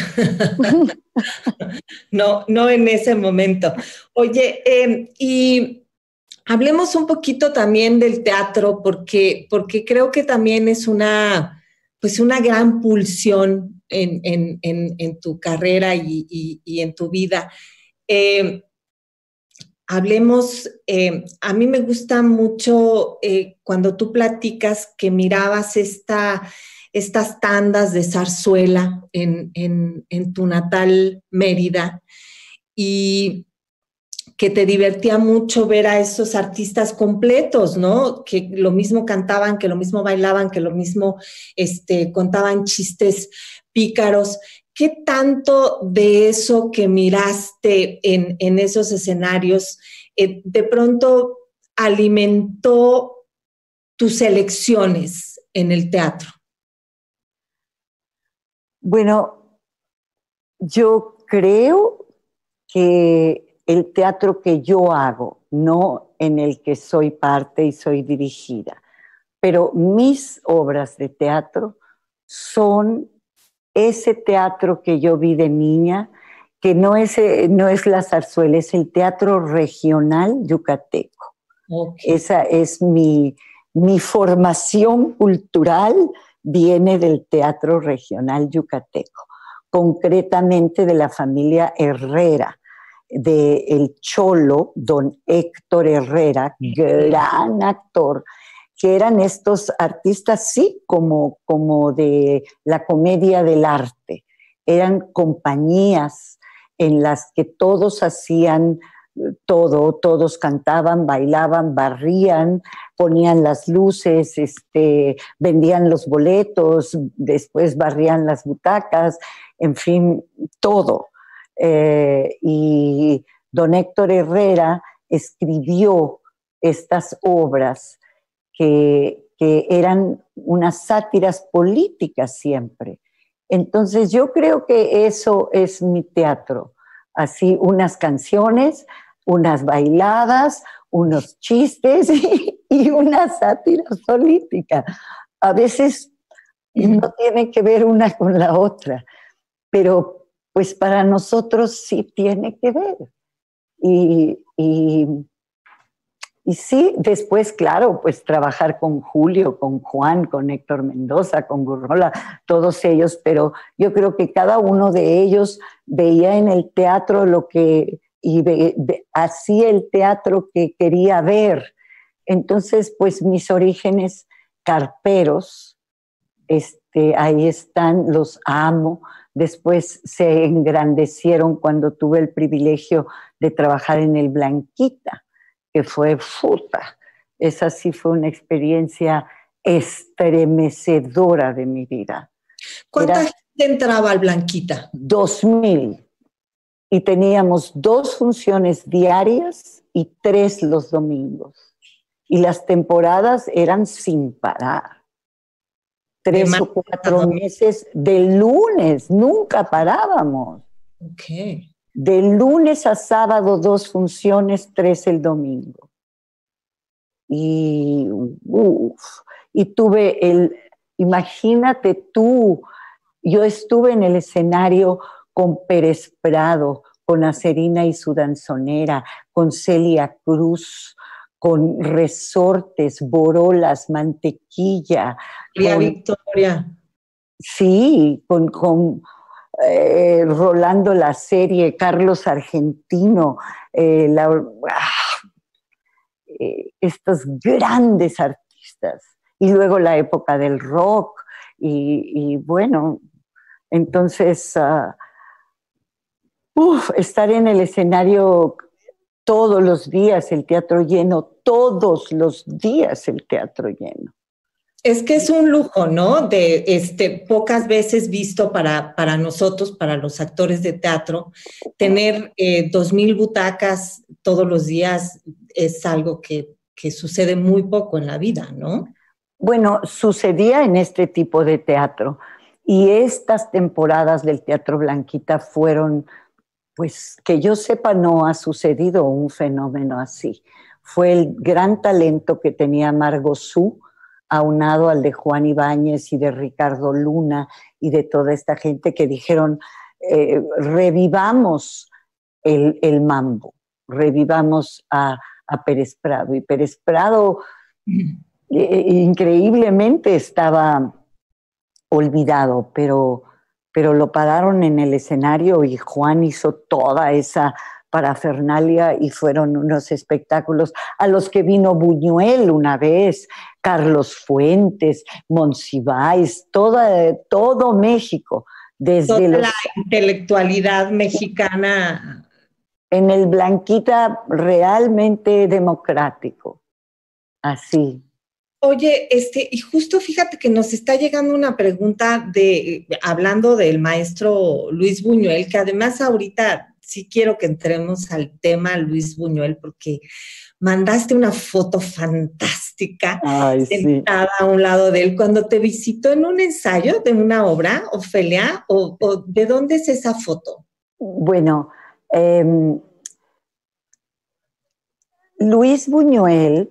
S1: No, no en ese momento. Oye, eh, y hablemos un poquito también del teatro, porque, porque creo que también es una, pues una gran pulsión en, en, en, en tu carrera y, y, y en tu vida. Eh, hablemos, eh, a mí me gusta mucho eh, cuando tú platicas que mirabas esta, estas tandas de zarzuela en, en, en tu natal Mérida y que te divertía mucho ver a esos artistas completos, ¿no? Que lo mismo cantaban, que lo mismo bailaban, que lo mismo este, contaban chistes pícaros. ¿Qué tanto de eso que miraste en, en esos escenarios eh, de pronto alimentó tus elecciones en el teatro?
S2: Bueno, yo creo que el teatro que yo hago, no en el que soy parte y soy dirigida, pero mis obras de teatro son ese teatro que yo vi de niña, que no es, no es la zarzuela, es el teatro regional yucateco. Okay. Esa es mi, mi formación cultural, viene del teatro regional yucateco, concretamente de la familia Herrera, del Cholo, don Héctor Herrera, gran actor, que eran estos artistas, sí, como, como de la comedia del arte. Eran compañías en las que todos hacían todo, todos cantaban, bailaban, barrían, ponían las luces, este, vendían los boletos, después barrían las butacas, en fin, todo. Eh, y don Héctor Herrera escribió estas obras que, que eran unas sátiras políticas siempre. Entonces yo creo que eso es mi teatro, así unas canciones, unas bailadas, unos chistes y, y una sátira política. A veces no tiene que ver una con la otra, pero pues para nosotros sí tiene que ver. Y, y, y sí, después, claro, pues trabajar con Julio, con Juan, con Héctor Mendoza, con Gurrola, todos ellos, pero yo creo que cada uno de ellos veía en el teatro lo que, y ve, ve, hacía el teatro que quería ver. Entonces, pues mis orígenes carperos, este, ahí están, los amo. Después se engrandecieron cuando tuve el privilegio de trabajar en el Blanquita, que fue puta. Esa sí fue una experiencia estremecedora de mi vida.
S1: ¿Cuánta Era gente entraba al Blanquita?
S2: Dos mil. Y teníamos dos funciones diarias y tres los domingos. Y las temporadas eran sin parar. Tres o cuatro meses de lunes, nunca parábamos.
S1: Okay.
S2: De lunes a sábado, dos funciones, tres el domingo. Y, uf, y tuve el, imagínate tú, yo estuve en el escenario con Pérez Prado, con Acerina y su danzonera, con Celia Cruz, con Resortes, Borolas, Mantequilla.
S1: María
S2: con,
S1: Victoria.
S2: Sí, con... con Eh, Rolando la Serie, Carlos Argentino, eh, la, ah, eh, estos grandes artistas. Y luego la época del rock. Y, y bueno, Entonces, uh, uf, estar en el escenario todos los días, el teatro lleno, todos los días el teatro lleno.
S1: Es que es un lujo, ¿no? De este, pocas veces visto para, para nosotros, para los actores de teatro, tener eh, dos mil butacas todos los días es algo que, que sucede muy poco en la vida, ¿no?
S2: Bueno, sucedía en este tipo de teatro y estas temporadas del Teatro Blanquita fueron, pues que yo sepa, no ha sucedido un fenómeno así. Fue el gran talento que tenía Margot Su, aunado al de Juan Ibáñez y de Ricardo Luna y de toda esta gente que dijeron, eh, revivamos el, el mambo, revivamos a, a Pérez Prado. Y Pérez Prado eh, increíblemente estaba olvidado, pero, pero lo pararon en el escenario y Juan hizo toda esa parafernalia y fueron unos espectáculos a los que vino Buñuel una vez, Carlos Fuentes, Monsiváis, toda, todo México, desde
S1: toda
S2: los,
S1: la intelectualidad mexicana.
S2: En el Blanquita realmente democrático, así.
S1: Oye, este, y justo fíjate que nos está llegando una pregunta de, hablando del maestro Luis Buñuel, que además ahorita sí quiero que entremos al tema Luis Buñuel, porque mandaste una foto fantástica.
S2: Ay,
S1: sentada
S2: sí.
S1: a un lado de él cuando te visitó en un ensayo de una obra, Ofelia, o, o ¿de dónde es esa foto?
S2: Bueno, eh, Luis Buñuel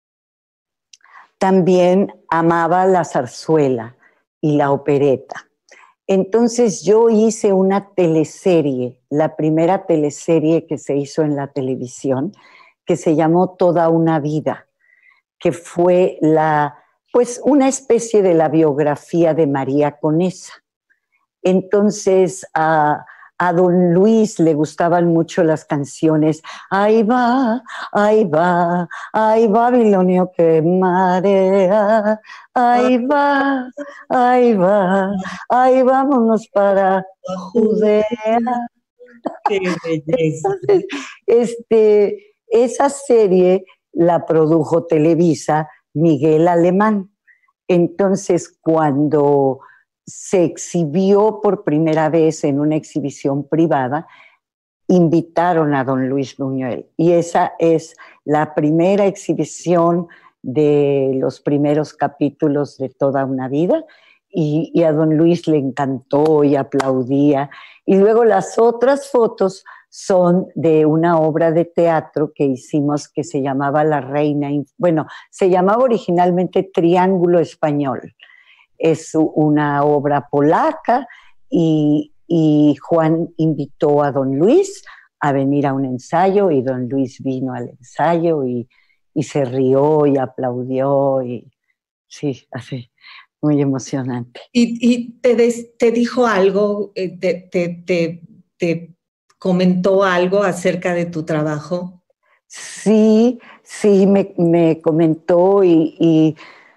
S2: también amaba la zarzuela y la opereta. Entonces yo hice una teleserie, la primera teleserie que se hizo en la televisión, que se llamó Toda una vida, que fue la, pues una especie de la biografía de María Conesa. Entonces a, a don Luis le gustaban mucho las canciones, ahí va, ahí va, ahí va Babilonio que marea, ahí va, ahí va, ahí vámonos para Judea.
S1: ¡Qué belleza!
S2: Entonces, este, esa serie la produjo Televisa Miguel Alemán. Entonces, cuando se exhibió por primera vez en una exhibición privada, invitaron a don Luis Buñuel. Y esa es la primera exhibición de los primeros capítulos de Toda una vida. Y, y a don Luis le encantó y aplaudía. Y luego las otras fotos son de una obra de teatro que hicimos que se llamaba La Reina, bueno, se llamaba originalmente Triángulo Español. Es una obra polaca y, y Juan invitó a don Luis a venir a un ensayo y don Luis vino al ensayo y, y se rió y aplaudió y sí, así. Muy emocionante.
S1: ¿Y, y te, des, te dijo algo, te, te, te, te comentó algo acerca de tu trabajo?
S2: Sí, sí, me, me comentó y, y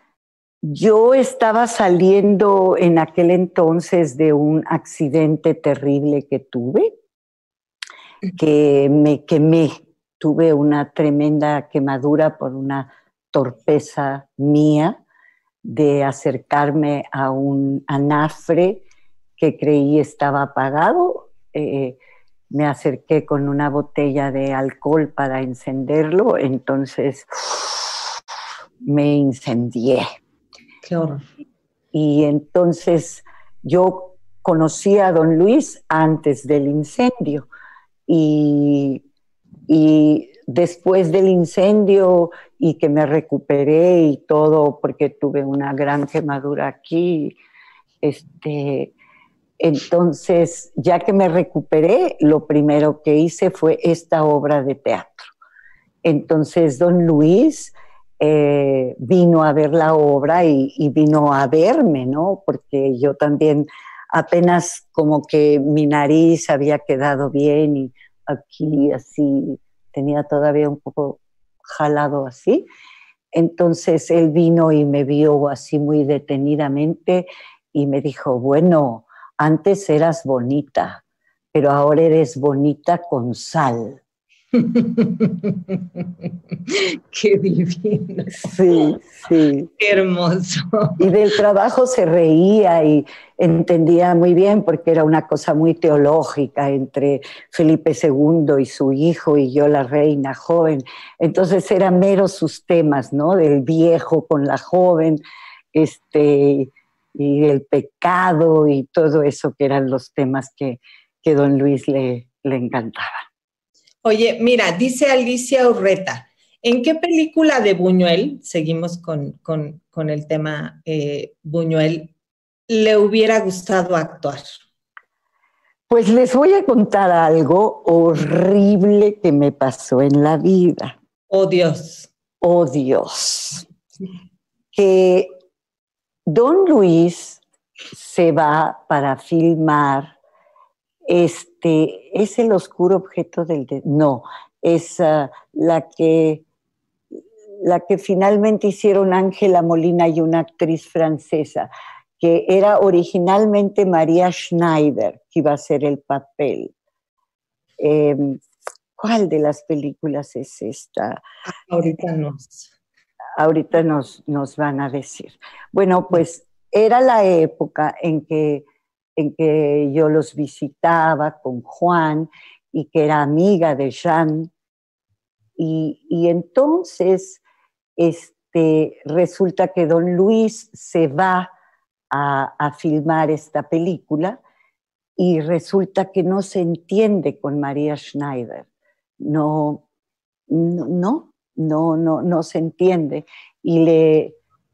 S2: yo estaba saliendo en aquel entonces de un accidente terrible que tuve, que me quemé, tuve una tremenda quemadura por una torpeza mía de acercarme a un anafre que creí estaba apagado. Eh, me acerqué con una botella de alcohol para encenderlo, entonces me incendié.
S1: Qué horror.
S2: Y entonces yo conocí a don Luis antes del incendio y, y después del incendio y que me recuperé y todo porque tuve una gran quemadura aquí, este, entonces ya que me recuperé, lo primero que hice fue esta obra de teatro. Entonces don Luis eh, vino a ver la obra y, y vino a verme, ¿no? Porque yo también apenas como que mi nariz había quedado bien y aquí así tenía todavía un poco jalado así. Entonces él vino y me vio así muy detenidamente y me dijo, bueno, antes eras bonita, pero ahora eres bonita con sal.
S1: Qué divino.
S2: Sí, sí.
S1: Qué hermoso.
S2: Y del trabajo se reía y entendía muy bien porque era una cosa muy teológica entre Felipe segundo y su hijo y yo la reina joven. Entonces eran meros sus temas, ¿no? Del viejo con la joven, este, y del pecado y todo eso que eran los temas que, que don Luis le, le encantaba.
S1: Oye, mira, dice Alicia Urreta, ¿en qué película de Buñuel, seguimos con, con, con el tema eh, Buñuel, le hubiera gustado actuar?
S2: Pues les voy a contar algo horrible que me pasó en la vida.
S1: Oh, Dios.
S2: Oh, Dios. Que don Luis se va para filmar, este, ¿es el oscuro objeto del... De no, es uh, la que... la que finalmente hicieron Ángela Molina y una actriz francesa, que era originalmente María Schneider, que iba a hacer el papel. Eh, ¿Cuál de las películas es esta?
S1: Ahorita nos...
S2: Ahorita nos, nos van a decir. Bueno, pues era la época en que, en que yo los visitaba con Juan y que era amiga de Jean. Y, y entonces este, resulta que don Luis se va a, a filmar esta película y resulta que no se entiende con María Schneider. No, no, no, no, no, no se entiende. Y le,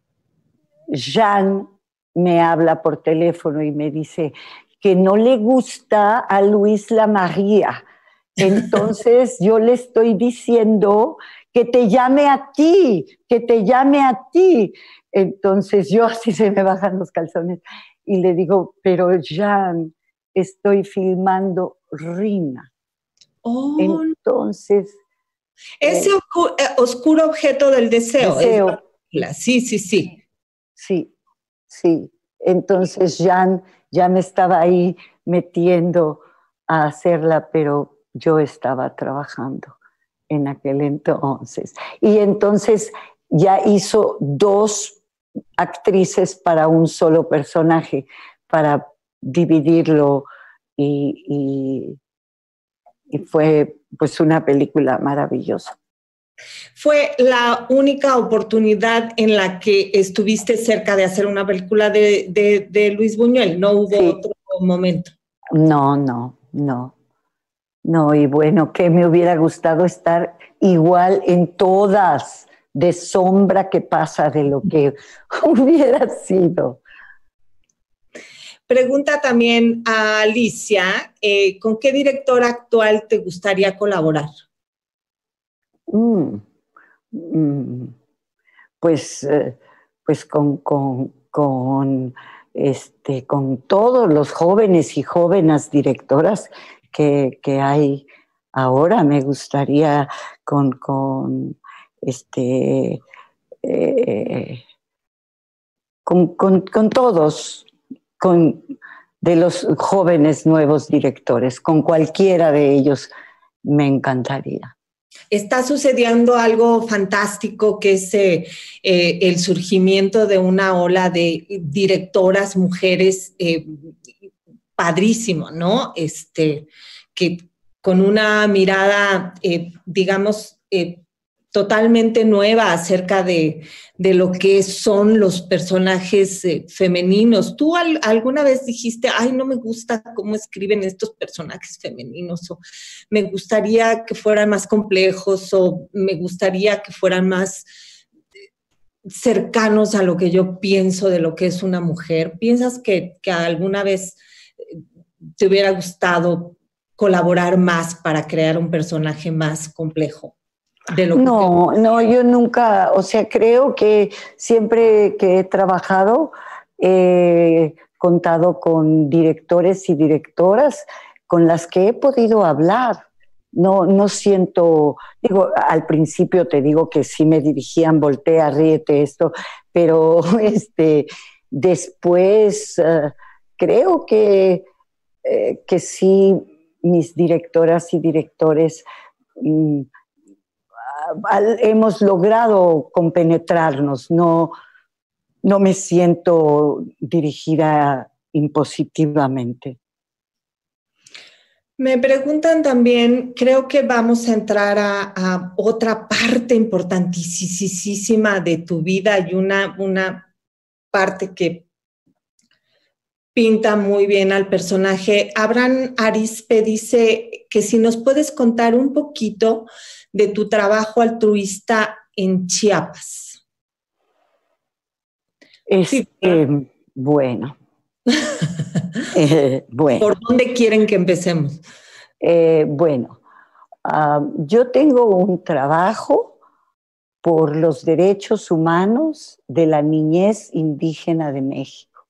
S2: Jean me habla por teléfono y me dice que no le gusta a Luis la María. Entonces yo le estoy diciendo que te llame a ti, que te llame a ti. Entonces yo así se me bajan los calzones y le digo, pero Jean, estoy filmando Rina.
S1: Oh,
S2: entonces...
S1: Ese eh, oscuro, oscuro objeto del deseo.
S2: deseo.
S1: Es, sí, sí, sí.
S2: Sí, sí. Entonces Jean ya me estaba ahí metiendo a hacerla, pero yo estaba trabajando en aquel entonces. Y entonces ya hizo dos actrices para un solo personaje, para dividirlo y, y, y fue pues una película maravillosa.
S1: ¿Fue la única oportunidad en la que estuviste cerca de hacer una película de, de, de Luis Buñuel? ¿No hubo sí. otro momento?
S2: No, no, no. No, y bueno, que me hubiera gustado estar igual en todas, de sombra que pasa de lo que hubiera sido.
S1: Pregunta también a Alicia, eh, ¿con qué director actual te gustaría colaborar?
S2: Mm, mm, pues, eh, pues con, con, con, este, con todos los jóvenes y jóvenes directoras que, que hay ahora. Me gustaría con, con este eh, con, con, con todos, con de los jóvenes nuevos directores, con cualquiera de ellos me encantaría.
S1: Está sucediendo algo fantástico que es eh, eh, el surgimiento de una ola de directoras mujeres eh, padrísimo, ¿no? Este, que con una mirada, eh, digamos, eh, totalmente nueva acerca de, de lo que son los personajes eh, femeninos. ¿Tú al, alguna vez dijiste, ay, no me gusta cómo escriben estos personajes femeninos, o me gustaría que fueran más complejos, o me gustaría que fueran más cercanos a lo que yo pienso de lo que es una mujer? ¿Piensas que, que alguna vez te hubiera gustado colaborar más para crear un personaje más complejo? De lo
S2: no,
S1: que...
S2: no, yo nunca, o sea, creo que siempre que he trabajado he contado con directores y directoras con las que he podido hablar. No, no siento, digo, al principio te digo que sí me dirigían, voltea, ríete, esto, pero este, después uh, creo que, eh, que sí, mis directoras y directores mm, al, hemos logrado compenetrarnos. No, no me siento dirigida impositivamente.
S1: Me preguntan también, creo que vamos a entrar a, a otra parte importantísima de tu vida y una, una parte que pinta muy bien al personaje. Abraham Arizpe dice que si nos puedes contar un poquito de tu trabajo altruista en Chiapas.
S2: Este, sí. Bueno. eh, bueno.
S1: ¿Por dónde quieren que empecemos?
S2: Eh, bueno, uh, yo tengo un trabajo por los derechos humanos de la niñez indígena de México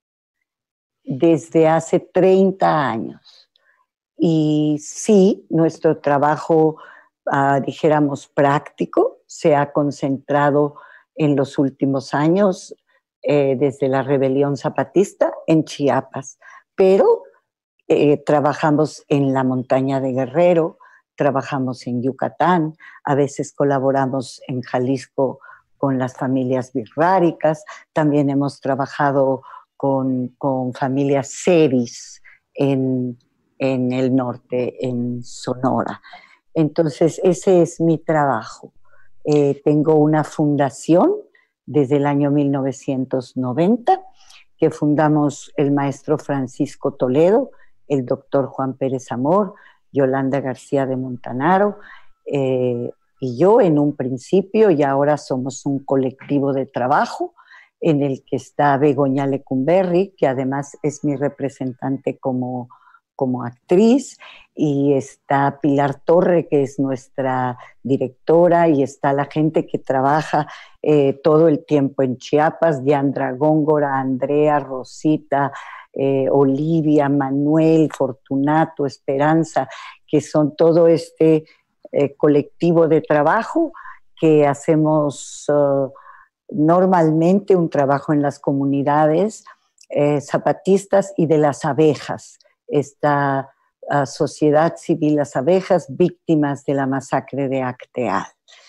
S2: desde hace treinta años. Y sí, nuestro trabajo, uh, dijéramos, práctico, se ha concentrado en los últimos años eh, desde la rebelión zapatista en Chiapas, pero eh, trabajamos en la montaña de Guerrero, trabajamos en Yucatán, a veces colaboramos en Jalisco con las familias birráricas, también hemos trabajado con, con familias seris en, en el norte, en Sonora. Entonces, ese es mi trabajo. Eh, tengo una fundación desde el año mil novecientos noventa que fundamos el maestro Francisco Toledo, el doctor Juan Pérez Amor, Yolanda García de Montanaro, eh, y yo en un principio, y ahora somos un colectivo de trabajo en el que está Begoña Lecumberri, que además es mi representante como, como actriz, y está Pilar Torre, que es nuestra directora, y está la gente que trabaja eh, todo el tiempo en Chiapas, Diandra Góngora, Andrea, Rosita, eh, Olivia, Manuel, Fortunato, Esperanza, que son todo este eh, colectivo de trabajo que hacemos uh, normalmente un trabajo en las comunidades eh, zapatistas y de las abejas, esta uh, sociedad civil Las Abejas, víctimas de la masacre de Acteal.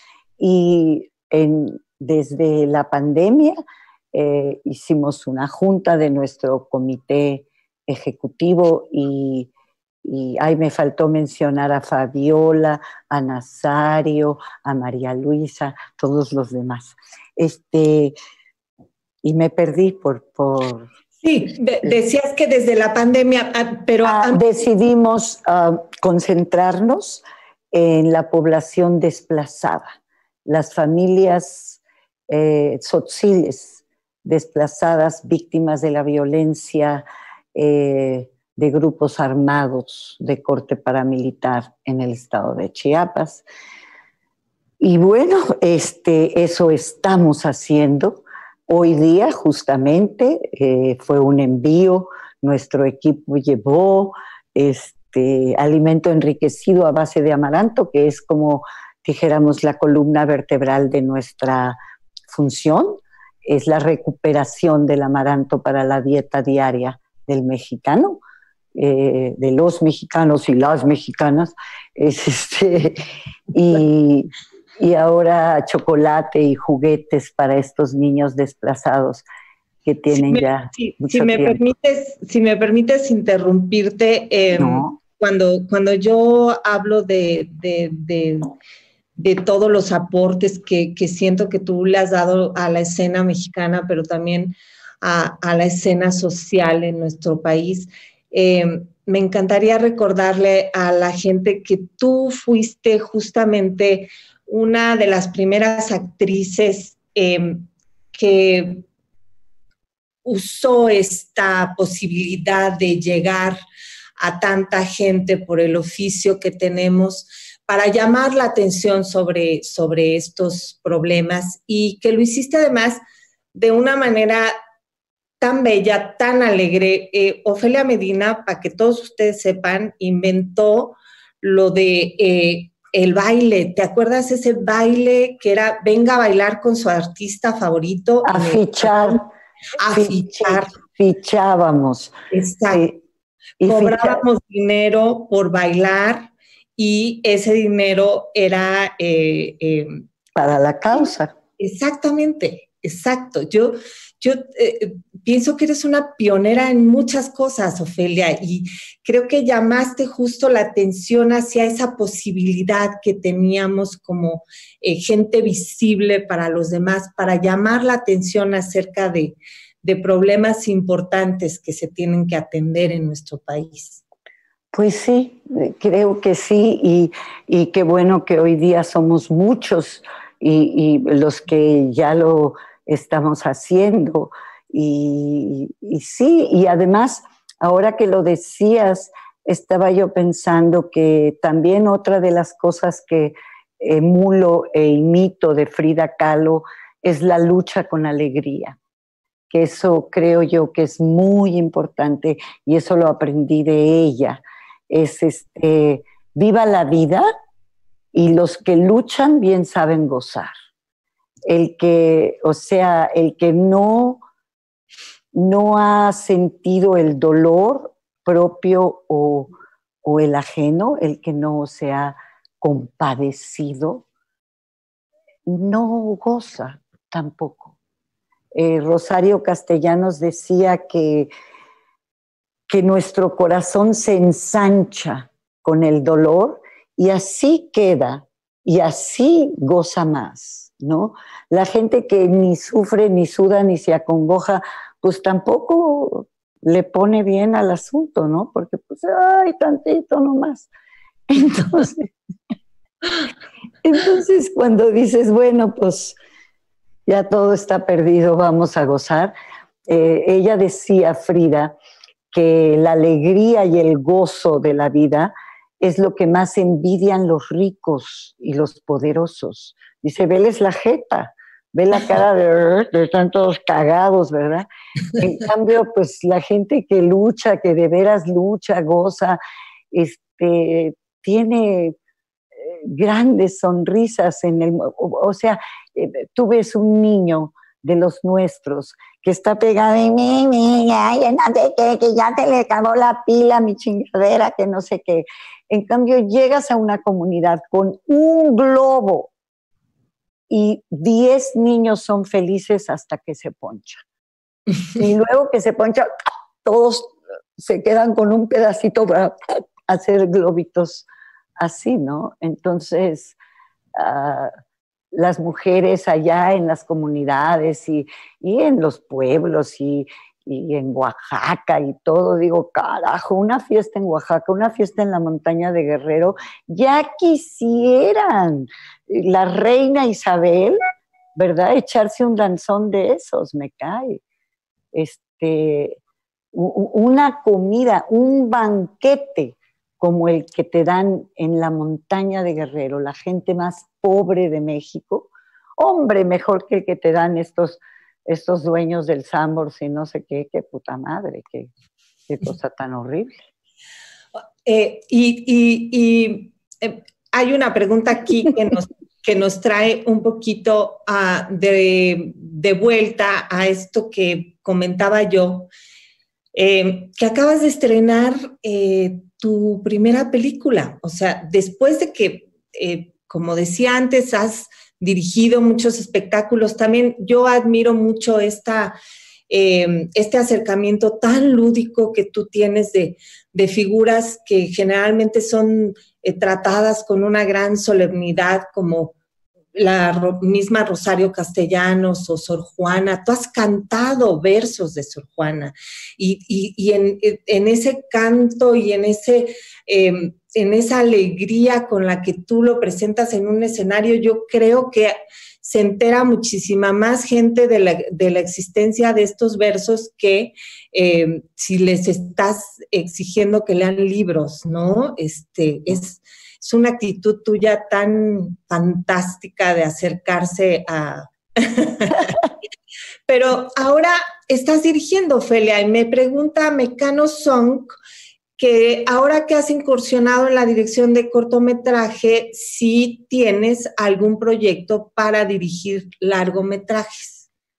S2: Y en, desde la pandemia eh, hicimos una junta de nuestro comité ejecutivo y Y ahí me faltó mencionar a Fabiola, a Nazario, a María Luisa, todos los demás. Este, y me perdí por... por
S1: sí, de, decías que desde la pandemia, pero...
S2: Ah, decidimos uh, concentrarnos en la población desplazada, las familias eh, tzotziles desplazadas, víctimas de la violencia, eh, de grupos armados de corte paramilitar en el estado de Chiapas. Y bueno, este, eso estamos haciendo. Hoy día justamente eh, fue un envío, nuestro equipo llevó este, alimento enriquecido a base de amaranto, que es como dijéramos la columna vertebral de nuestra función, es la recuperación del amaranto para la dieta diaria del mexicano. Eh, de los mexicanos y las mexicanas, es este, y, y ahora chocolate y juguetes para estos niños desplazados que tienen si me, ya
S1: si, mucho si me tiempo. Permites, si me permites interrumpirte, eh, no. cuando, cuando yo hablo de, de, de, de todos los aportes que, que siento que tú le has dado a la escena mexicana, pero también a, a la escena social en nuestro país, Eh, me encantaría recordarle a la gente que tú fuiste justamente una de las primeras actrices eh, que usó esta posibilidad de llegar a tanta gente por el oficio que tenemos para llamar la atención sobre, sobre estos problemas y que lo hiciste además de una manera tan bella, tan alegre. Eh, Ofelia Medina, para que todos ustedes sepan, inventó lo de eh, el baile. ¿Te acuerdas ese baile que era venga a bailar con su artista favorito?
S2: A fichar.
S1: A fichar.
S2: fichábamos.
S1: Exacto.
S2: Sí. Y
S1: Cobrábamos
S2: ficha...
S1: dinero por bailar y ese dinero era... Eh, eh,
S2: para la causa.
S1: Exactamente, exacto. Yo, yo eh, pienso que eres una pionera en muchas cosas, Ofelia, y creo que llamaste justo la atención hacia esa posibilidad que teníamos como eh, gente visible para los demás, para llamar la atención acerca de, de problemas importantes que se tienen que atender en nuestro país.
S2: Pues sí, creo que sí, y, y qué bueno que hoy día somos muchos y, y los que ya lo estamos haciendo. Y, y sí, y además, ahora que lo decías, estaba yo pensando que también otra de las cosas que emulo e imito de Frida Kahlo es la lucha con alegría. Que eso creo yo que es muy importante y eso lo aprendí de ella. Es este, viva la vida y los que luchan bien saben gozar. El que, o sea, el que no, no ha sentido el dolor propio o, o el ajeno, el que no se ha compadecido, no goza tampoco. Eh, Rosario Castellanos decía que que nuestro corazón se ensancha con el dolor y así queda y así goza más, ¿no? La gente que ni sufre, ni suda, ni se acongoja, pues tampoco le pone bien al asunto, ¿no? Porque pues, ay, tantito nomás. Entonces, entonces cuando dices, bueno, pues ya todo está perdido, vamos a gozar. Eh, ella decía, Frida, que la alegría y el gozo de la vida es lo que más envidian los ricos y los poderosos. Dice, veles la jeta, ve la cara de, de están todos cagados, ¿verdad? En cambio, pues la gente que lucha, que de veras lucha, goza, este, tiene grandes sonrisas en el... O, o sea, tú ves un niño de los nuestros, que está pegada en mí, mí, ay, no sé qué, que ya te le acabó la pila, mi chingadera, que no sé qué. En cambio, llegas a una comunidad con un globo y diez niños son felices hasta que se poncha. Y luego que se poncha, todos se quedan con un pedacito para hacer globitos así, ¿no? Entonces... Uh, las mujeres allá en las comunidades y, y en los pueblos y, y en Oaxaca y todo, digo, carajo, una fiesta en Oaxaca, una fiesta en la montaña de Guerrero, ya quisieran la reina Isabel, ¿verdad? Echarse un danzón de esos, me cae. Este, una comida, un banquete como el que te dan en la montaña de Guerrero, la gente más pobre de México, hombre, mejor que el que te dan estos, estos dueños del Sanborns y no sé qué, qué puta madre, qué, qué cosa tan horrible.
S1: Eh, y y, y eh, hay una pregunta aquí que nos, que nos trae un poquito uh, de, de vuelta a esto que comentaba yo, eh, que acabas de estrenar eh, tu primera película, o sea, después de que, eh, como decía antes, has dirigido muchos espectáculos, también yo admiro mucho esta, eh, este acercamiento tan lúdico que tú tienes de, de figuras que generalmente son eh, tratadas con una gran solemnidad, como la misma Rosario Castellanos o Sor Juana. Tú has cantado versos de Sor Juana y, y, y en, en ese canto y en, ese, eh, en esa alegría con la que tú lo presentas en un escenario, yo creo que se entera muchísima más gente de la, de la existencia de estos versos que eh, si les estás exigiendo que lean libros, ¿no? Este, es... Es una actitud tuya tan fantástica de acercarse a... Pero ahora estás dirigiendo, Ofelia, y me pregunta Mecano Song que ahora que has incursionado en la dirección de cortometraje, si tienes algún proyecto para dirigir largometrajes.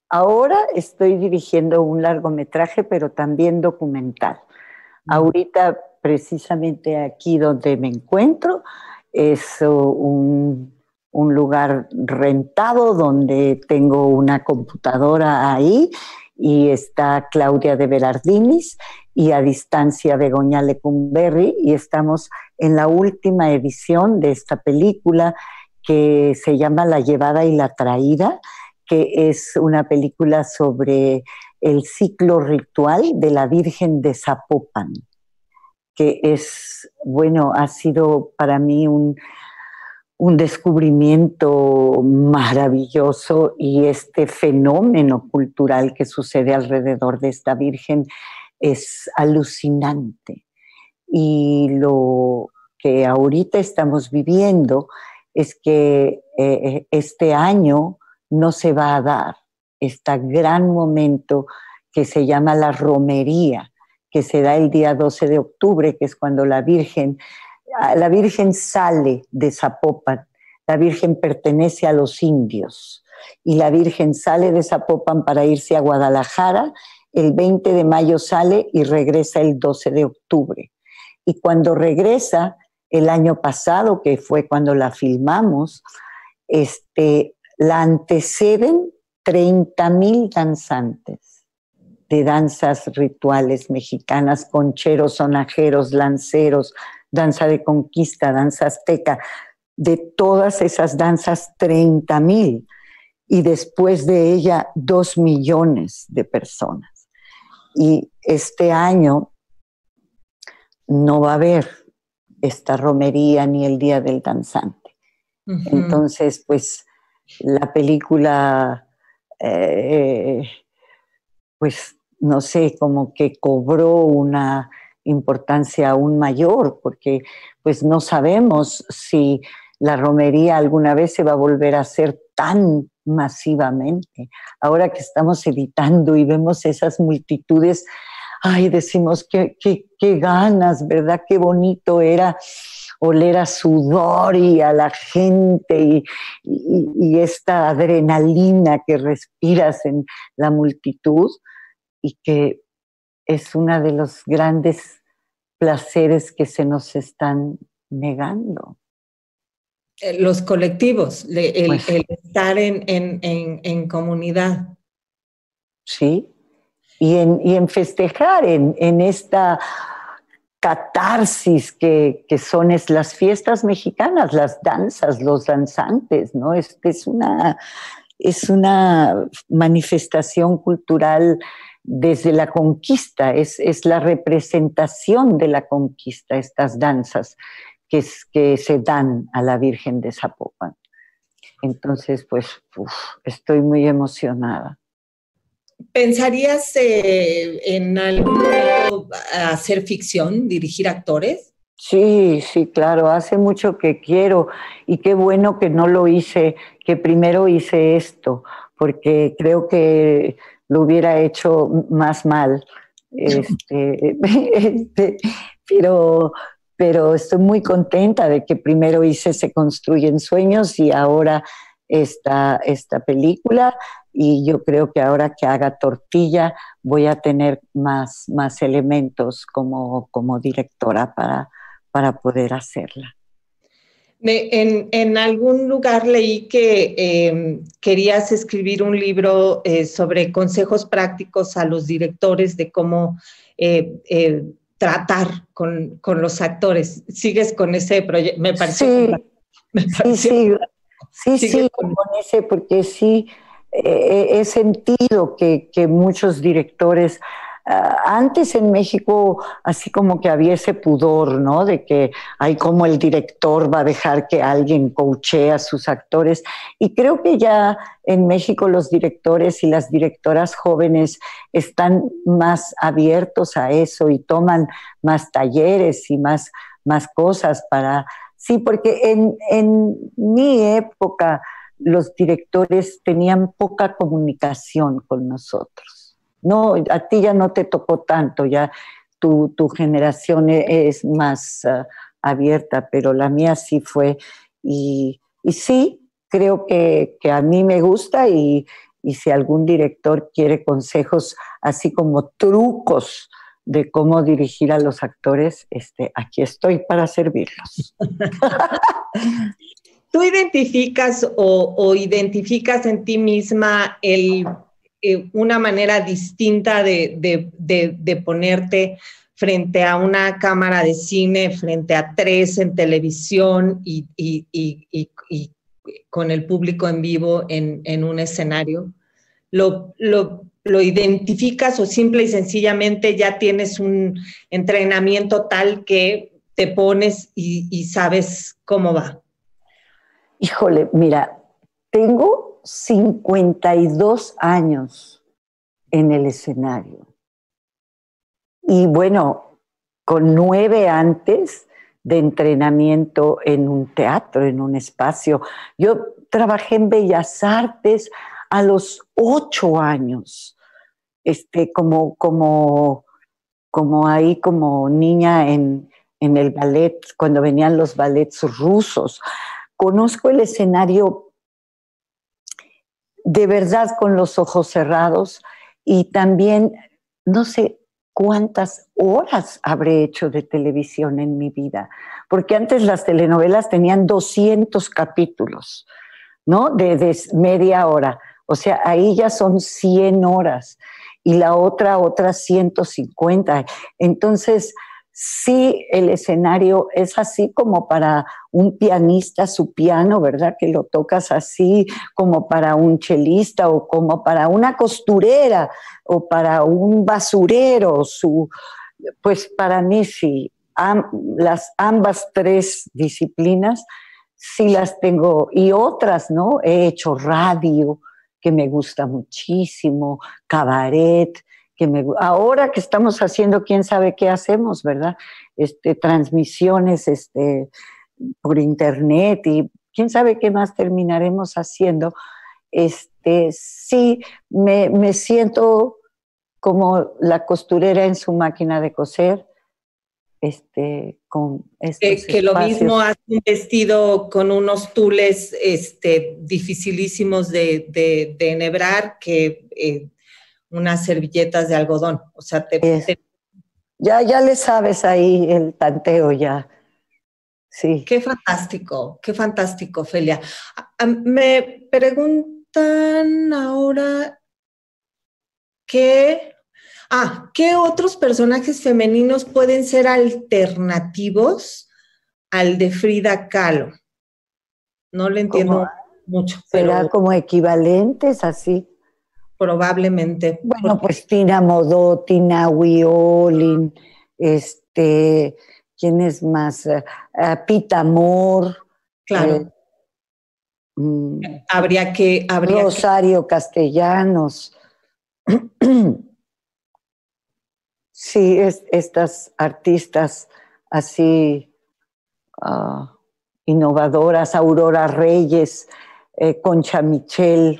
S2: Ahora estoy dirigiendo un largometraje, pero también documental. Mm. Ahorita, precisamente aquí donde me encuentro, es un, un lugar rentado donde tengo una computadora ahí y está Claudia de Berardinis y a distancia Begoña Lecumberri, y estamos en la última edición de esta película que se llama La llevada y la traída, que es una película sobre el ciclo ritual de la Virgen de Zapopan, que es, bueno, ha sido para mí un, un descubrimiento maravilloso, y este fenómeno cultural que sucede alrededor de esta Virgen es alucinante. Y lo que ahorita estamos viviendo es que eh, este año no se va a dar este gran momento que se llama la romería, que se da el día doce de octubre, que es cuando la Virgen, la Virgen sale de Zapopan. La Virgen pertenece a los indios y la Virgen sale de Zapopan para irse a Guadalajara. El veinte de mayo sale y regresa el doce de octubre. Y cuando regresa, el año pasado, que fue cuando la filmamos, este, la anteceden treinta mil danzantes de danzas rituales mexicanas, concheros, sonajeros, lanceros, danza de conquista, danza azteca, de todas esas danzas, treinta mil. Y después de ella, dos millones de personas. Y este año no va a haber esta romería ni el Día del Danzante. Uh-huh. Entonces, pues, la película, eh, pues, no sé, como que cobró una importancia aún mayor, porque pues no sabemos si la romería alguna vez se va a volver a hacer tan masivamente. Ahora que estamos editando y vemos esas multitudes, ay, decimos, qué, qué, qué ganas, ¿verdad? Qué bonito era oler a sudor y a la gente y, y, y esta adrenalina que respiras en la multitud, y que es uno de los grandes placeres que se nos están negando.
S1: Los colectivos, el, pues, el estar en, en, en, en comunidad.
S2: Sí, y en, y en festejar, en, en esta catarsis que, que son es las fiestas mexicanas, las danzas, los danzantes, ¿no? Es, es, una, es una manifestación cultural desde la conquista, es, es la representación de la conquista, estas danzas que, es, que se dan a la Virgen de Zapopan. Entonces, pues, uf, estoy muy emocionada.
S1: ¿Pensarías eh, en algún momento hacer ficción, dirigir actores?
S2: Sí, sí, claro, hace mucho que quiero, y qué bueno que no lo hice, que primero hice esto, porque creo que lo hubiera hecho más mal. Este, este, pero, pero estoy muy contenta de que primero hice Se construyen sueños y ahora esta, esta película, y yo creo que ahora que haga Tortilla voy a tener más, más elementos como, como directora para, para poder hacerla.
S1: En, en algún lugar leí que eh, querías escribir un libro eh, sobre consejos prácticos a los directores de cómo eh, eh, tratar con, con los actores. ¿Sigues con ese proyecto? Me pareció.
S2: Sí,
S1: me pareció,
S2: sí, sí, sí, sí con... con ese, porque sí eh, he sentido que, que muchos directores... Uh, antes en México así como que había ese pudor, ¿no? De que hay como el director va a dejar que alguien coachee a sus actores, y creo que ya en México los directores y las directoras jóvenes están más abiertos a eso y toman más talleres y más, más cosas para... Sí, porque en, en mi época los directores tenían poca comunicación con nosotros. No, a ti ya no te tocó tanto, ya tu, tu generación es más uh, abierta, pero la mía sí fue. Y, y sí, creo que, que a mí me gusta y, y si algún director quiere consejos, así como trucos de cómo dirigir a los actores, este, aquí estoy para servirlos.
S1: ¿Tú identificas o, o identificas en ti misma el, eh, una manera distinta de, de, de, de ponerte frente a una cámara de cine, frente a tres en televisión y, y, y, y, y con el público en vivo en, en un escenario? ¿Lo, lo, ¿Lo identificas o simple y sencillamente ya tienes un entrenamiento tal que te pones y, y sabes cómo va?
S2: Híjole, mira, tengo cincuenta y dos años en el escenario. Y bueno, con nueve antes de entrenamiento en un teatro, en un espacio. Yo trabajé en Bellas Artes a los ocho años, este, como, como, como ahí como niña en, en el ballet, cuando venían los ballets rusos. Conozco el escenario de verdad con los ojos cerrados y también, no sé cuántas horas habré hecho de televisión en mi vida, porque antes las telenovelas tenían doscientos capítulos, ¿no? De, de media hora, o sea, ahí ya son cien horas y la otra, otras ciento cincuenta. Entonces, sí, el escenario es así como para un pianista su piano, ¿verdad? Que lo tocas así, como para un chelista o como para una costurera o para un basurero. Su, pues para mí sí, am, las ambas tres disciplinas sí las tengo y otras, ¿no? He hecho radio, que me gusta muchísimo, cabaret, que me, ahora que estamos haciendo quién sabe qué hacemos, ¿verdad? Este, transmisiones este, por internet y quién sabe qué más terminaremos haciendo. Este, sí, me, me siento como la costurera en su máquina de coser, este, con estos
S1: Eh, que
S2: espacios.
S1: lo mismo hace un vestido con unos tules este, dificilísimos de, de, de enhebrar que eh, unas servilletas de algodón. O sea, te, te...
S2: Ya, ya le sabes ahí el tanteo ya. Sí.
S1: Qué fantástico, qué fantástico, Felia. Me preguntan ahora qué, ah, ¿qué otros personajes femeninos pueden ser alternativos al de Frida Kahlo? No le entiendo
S2: ¿Cómo?
S1: mucho,
S2: ¿Será
S1: pero
S2: como equivalentes así?
S1: probablemente.
S2: Bueno, pues Tina Modotti, Nahui Olin, este, ¿quién es más? Uh, uh, Pita Amor.
S1: Claro.
S2: Eh, mm,
S1: habría que... Habría
S2: Rosario
S1: que...
S2: Castellanos. Sí, es, estas artistas así uh, innovadoras, Aurora Reyes, eh, Concha Michel.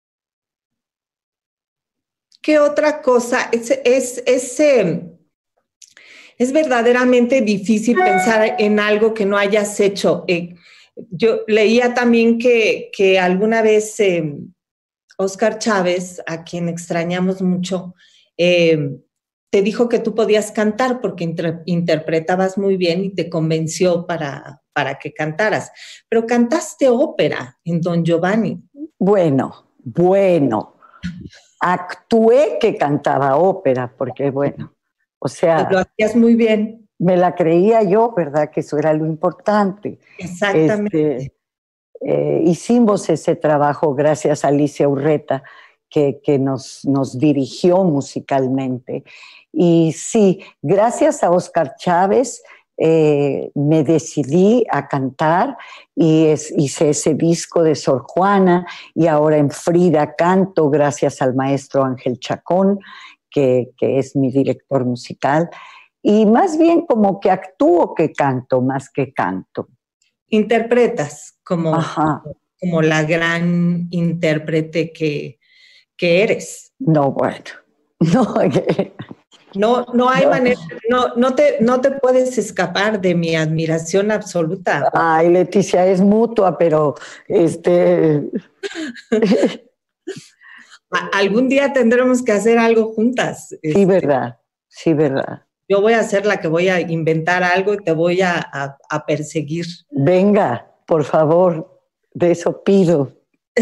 S1: ¿Qué otra cosa? Es, es, es, eh, es verdaderamente difícil pensar en algo que no hayas hecho. Eh, yo leía también que, que alguna vez eh, Óscar Chávez, a quien extrañamos mucho, eh, te dijo que tú podías cantar porque inter interpretabas muy bien y te convenció para, para que cantaras. Pero cantaste ópera en Don Giovanni.
S2: Bueno, bueno. Actué que cantaba ópera, porque bueno, o sea...
S1: Lo hacías muy bien.
S2: Me la creía yo, ¿verdad? Que eso era lo importante.
S1: Exactamente.
S2: Este, eh, hicimos ese trabajo gracias a Alicia Urreta, que, que nos, nos dirigió musicalmente. Y sí, gracias a Óscar Chávez eh, me decidí a cantar y es, hice ese disco de Sor Juana y ahora en Frida canto gracias al maestro Ángel Chacón, que, que es mi director musical. Y más bien como que actúo que canto, más que canto.
S1: Interpretas como, como la gran intérprete que, que eres.
S2: No, bueno, no.
S1: No, no hay no. manera, no, no, te, no te puedes escapar de mi admiración absoluta.
S2: Ay, Leticia, es mutua, pero este...
S1: A, algún día tendremos que hacer algo juntas.
S2: Sí,
S1: este,
S2: verdad, sí, verdad.
S1: Yo voy a ser la que voy a inventar algo y te voy a, a, a perseguir.
S2: Venga, por favor, de eso pido.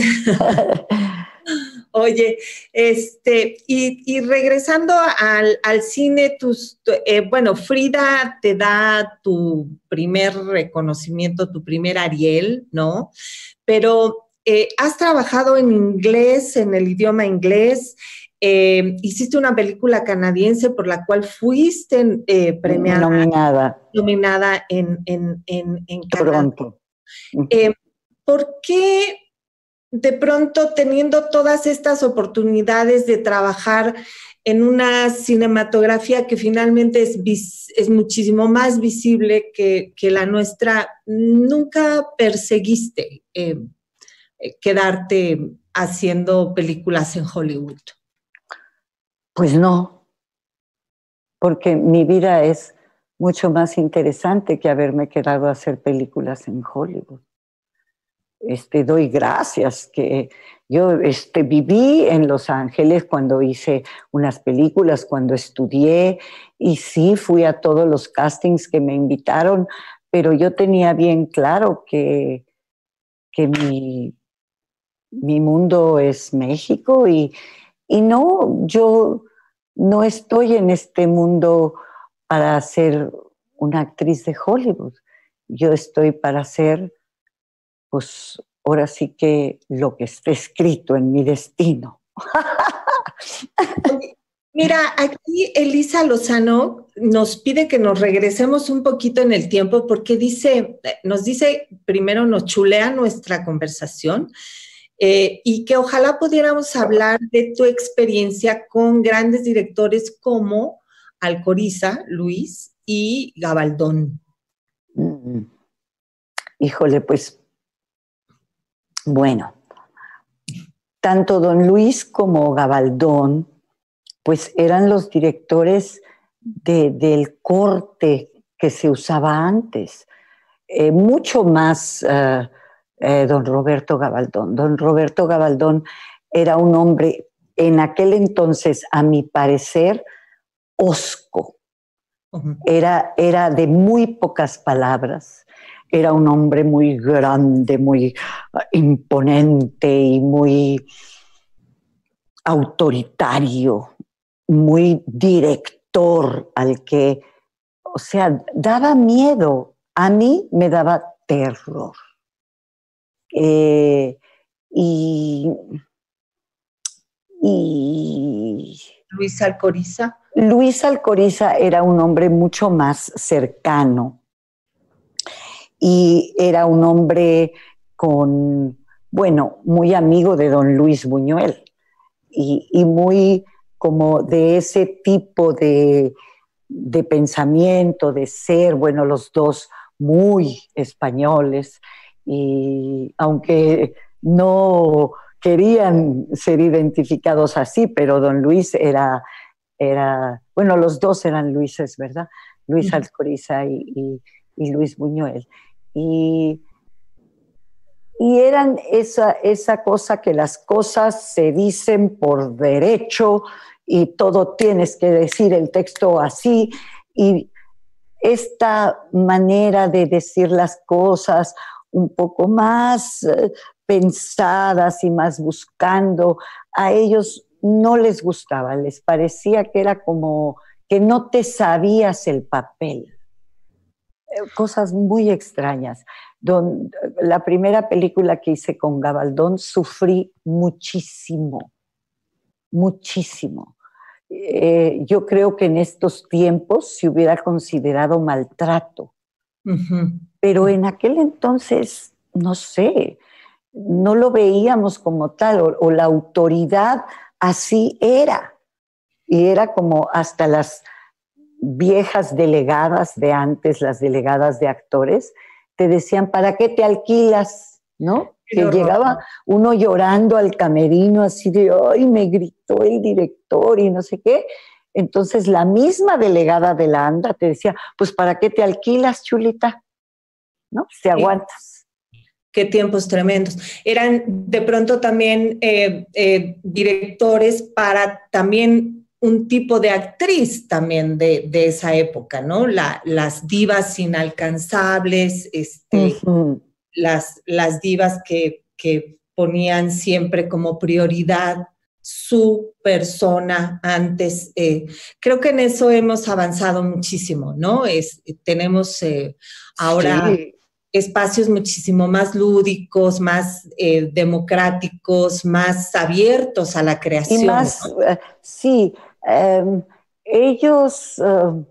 S1: Oye, este, y, y regresando al, al cine, tus, eh, bueno, Frida te da tu primer reconocimiento, tu primer Ariel, ¿no? Pero eh, has trabajado en inglés, en el idioma inglés, eh, hiciste una película canadiense por la cual fuiste eh, premiada,
S2: nominada,
S1: nominada en, en, en, en Canadá.
S2: Toronto.
S1: Eh, ¿Por qué de pronto teniendo todas estas oportunidades de trabajar en una cinematografía que finalmente es, vis, es muchísimo más visible que, que la nuestra, nunca perseguiste eh, quedarte haciendo películas en Hollywood?
S2: Pues no, porque mi vida es mucho más interesante que haberme quedado a hacer películas en Hollywood. Este, doy gracias que yo este, viví en Los Ángeles cuando hice unas películas, cuando estudié, y sí fui a todos los castings que me invitaron, pero yo tenía bien claro que, que mi, mi mundo es México y, y no, yo no estoy en este mundo para ser una actriz de Hollywood. Yo estoy para ser, pues, ahora sí que lo que está escrito en mi destino.
S1: Mira, aquí Elisa Lozano nos pide que nos regresemos un poquito en el tiempo porque dice, nos dice, primero nos chulea nuestra conversación eh, y que ojalá pudiéramos hablar de tu experiencia con grandes directores como Alcoriza, Luis y Gabaldón.
S2: Mm. Híjole, pues, bueno, tanto don Luis como Gabaldón, pues eran los directores de, del corte que se usaba antes. Eh, mucho más uh, eh, don Roberto Gabaldón. Don Roberto Gabaldón era un hombre, en aquel entonces, a mi parecer, hosco. Uh-huh. Era, era de muy pocas palabras. Era un hombre muy grande, muy uh, imponente y muy autoritario, muy director, al que, o sea, daba miedo. A mí me daba terror. Eh, y, y
S1: Luis Alcoriza.
S2: Luis Alcoriza era un hombre mucho más cercano y era un hombre con, bueno, muy amigo de don Luis Buñuel y, y muy como de ese tipo de, de pensamiento, de ser, bueno, los dos muy españoles, y aunque no querían ser identificados así, pero don Luis era, era bueno, los dos eran Luises, ¿verdad? Luis Alcoriza y, y, y Luis Buñuel. Y, y eran esa, esa cosa que las cosas se dicen por derecho y todo tienes que decir el texto así, y esta manera de decir las cosas un poco más eh, pensadas y más buscando, a ellos no les gustaba, les parecía que era como que no te sabías el papel. Eh, cosas muy extrañas. Don, la primera película que hice con Gabaldón sufrí muchísimo, muchísimo. Eh, yo creo que en estos tiempos se hubiera considerado maltrato, uh-huh. Pero en aquel entonces, no sé, no lo veíamos como tal, o, o la autoridad así era, y era como hasta las viejas delegadas de antes, las delegadas de actores, te decían, ¿para qué te alquilas? ¿No? Que llegaba uno llorando al camerino así de, ¡ay, me gritó el director! Y no sé qué. Entonces la misma delegada de la ANDA te decía, pues ¿para qué te alquilas, chulita? ¿No? Te aguantas.
S1: qué tiempos tremendos. Eran de pronto también eh, eh, directores para también un tipo de actriz también de, de esa época, ¿no? La, las divas inalcanzables, este, uh-huh. las, las divas que, que ponían siempre como prioridad su persona antes. Eh, creo que en eso hemos avanzado muchísimo, ¿no? Es, tenemos eh, ahora sí. espacios muchísimo más lúdicos, más eh, democráticos, más abiertos a la creación.
S2: Y más, ¿no? uh, sí, um, ellos uh,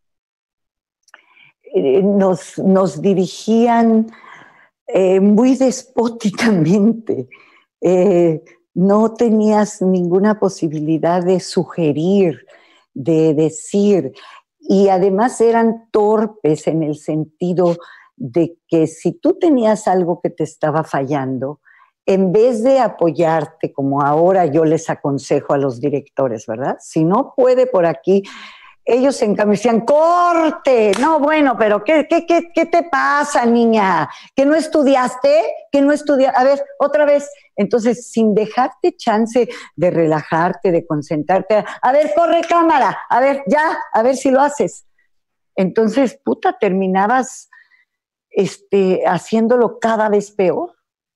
S2: nos, nos dirigían eh, muy despóticamente. Eh, no tenías ninguna posibilidad de sugerir, de decir, y además eran torpes en el sentido de que si tú tenías algo que te estaba fallando, en vez de apoyarte, como ahora yo les aconsejo a los directores, ¿verdad? Si no puede por aquí, ellos en cambio decían, ¡corte! No, bueno, pero ¿qué, qué, qué, qué te pasa, niña? ¿Que no estudiaste? ¿Que no estudiaste? A ver, otra vez. Entonces, sin dejarte chance de relajarte, de concentrarte, a ver, corre cámara, a ver, ya, a ver si lo haces. Entonces, puta, terminabas este, haciéndolo cada vez peor.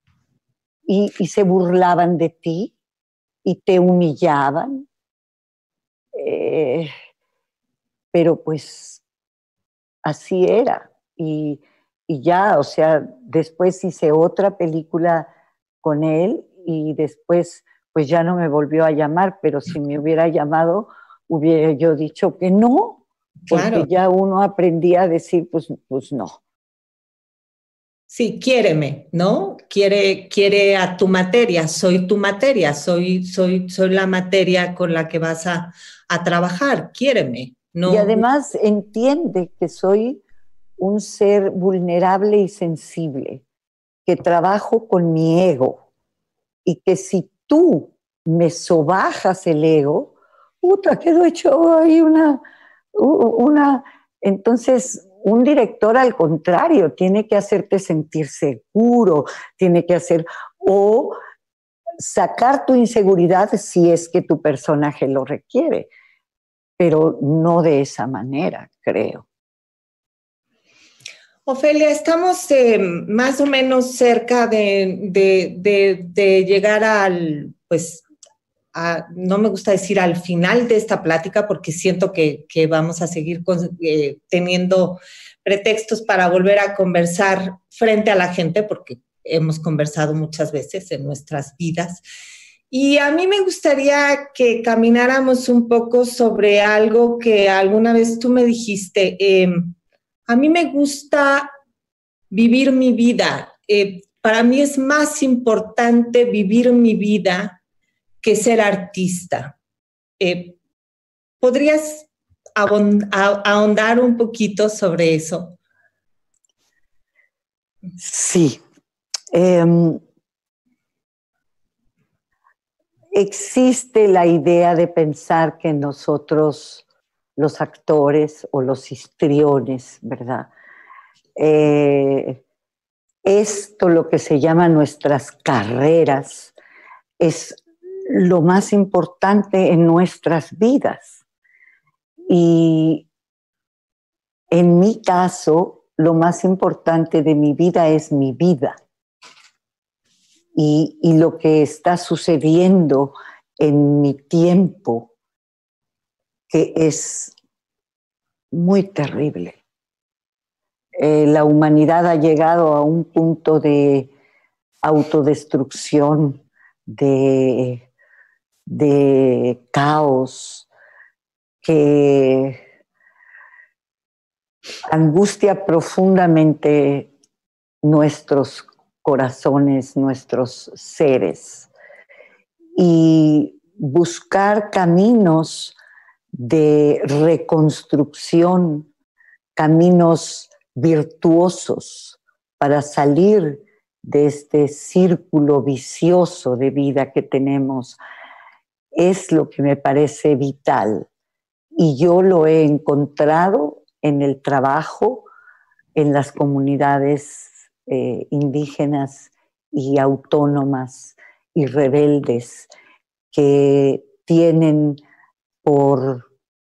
S2: Y, y se burlaban de ti y te humillaban. Eh, pero pues así era. Y, y ya, o sea, después hice otra película con él y después pues ya no me volvió a llamar, pero si me hubiera llamado, hubiera yo dicho que no, porque claro. Ya uno aprendía a decir, pues, pues no.
S1: Sí, quiéreme, ¿no? Quiere, quiere a tu materia, soy tu materia, soy, soy, soy la materia con la que vas a, a trabajar, quiéreme. No.
S2: Y además entiende que soy un ser vulnerable y sensible, que trabajo con mi ego y que si tú me sobajas el ego, puta, quedó hecho ahí una, una... Entonces, un director al contrario, tiene que hacerte sentir seguro, tiene que hacer, o sacar tu inseguridad si es que tu personaje lo requiere, pero no de esa manera, creo.
S1: Ofelia, estamos eh, más o menos cerca de, de, de, de llegar al, pues, a, no me gusta decir al final de esta plática porque siento que, que vamos a seguir con, eh, teniendo pretextos para volver a conversar frente a la gente porque hemos conversado muchas veces en nuestras vidas. Y a mí me gustaría que camináramos un poco sobre algo que alguna vez tú me dijiste. Eh, a mí me gusta vivir mi vida. Eh, para mí es más importante vivir mi vida que ser artista. Eh, ¿Podrías ahondar un poquito sobre eso?
S2: Sí. Eh, existe la idea de pensar que nosotros, los actores o los histriones, ¿verdad? Eh, esto, lo que se llama nuestras carreras, es lo más importante en nuestras vidas. Y en mi caso, lo más importante de mi vida es mi vida. Y, y lo que está sucediendo en mi tiempo, que es muy terrible. Eh, la humanidad ha llegado a un punto de autodestrucción, de, de caos, que angustia profundamente nuestros corazones, nuestros seres, y buscar caminos de reconstrucción, caminos virtuosos para salir de este círculo vicioso de vida que tenemos, es lo que me parece vital. Y yo lo he encontrado en el trabajo, en las comunidades eh, indígenas y autónomas y rebeldes que tienen por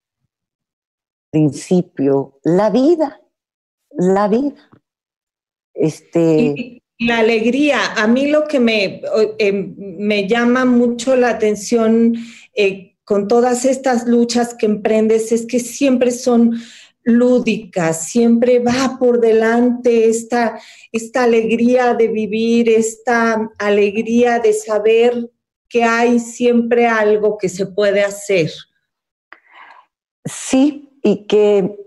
S2: principio la vida, la vida. Este...
S1: Y la alegría, a mí lo que me, eh, me llama mucho la atención eh, con todas estas luchas que emprendes es que siempre son lúdicas, siempre va por delante esta, esta alegría de vivir, esta alegría de saber que hay siempre algo que se puede hacer.
S2: Sí, y que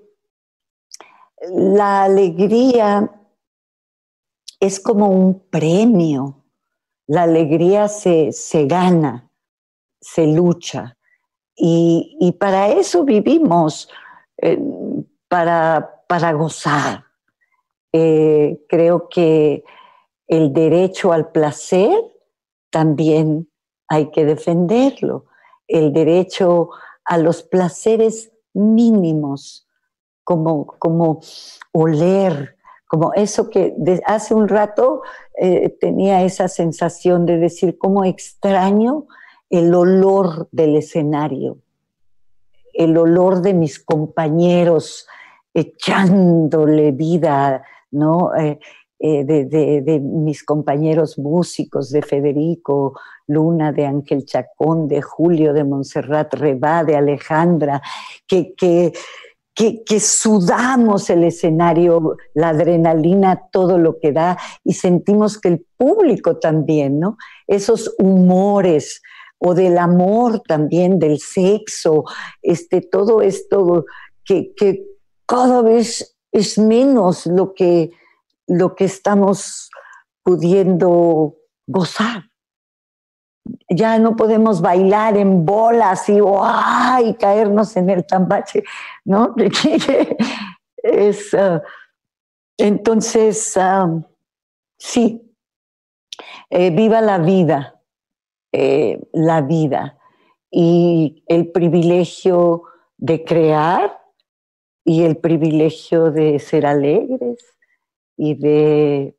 S2: la alegría es como un premio. La alegría se, se gana, se lucha. Y, y para eso vivimos, eh, para, para gozar. Eh, creo que el derecho al placer también hay que defenderlo. El derecho a los placeres mínimos, como, como oler, como eso que de, hace un rato eh, tenía esa sensación de decir cómo extraño el olor del escenario, el olor de mis compañeros echándole vida, ¿no? Eh, eh, de, de, de mis compañeros músicos, de Federico Luna, de Ángel Chacón, de Julio, de Montserrat Rebá, de Alejandra, que, que, que, que sudamos el escenario, la adrenalina, todo lo que da, y sentimos que el público también, ¿no? Esos humores, o del amor también, del sexo, este, todo esto que, que cada vez es menos lo que, lo que estamos pudiendo gozar. Ya no podemos bailar en bolas y, ¡oh! Y caernos en el tambache, ¿no? Es, uh, entonces, uh, sí, eh, viva la vida. Eh, la vida y el privilegio de crear y el privilegio de ser alegres y de,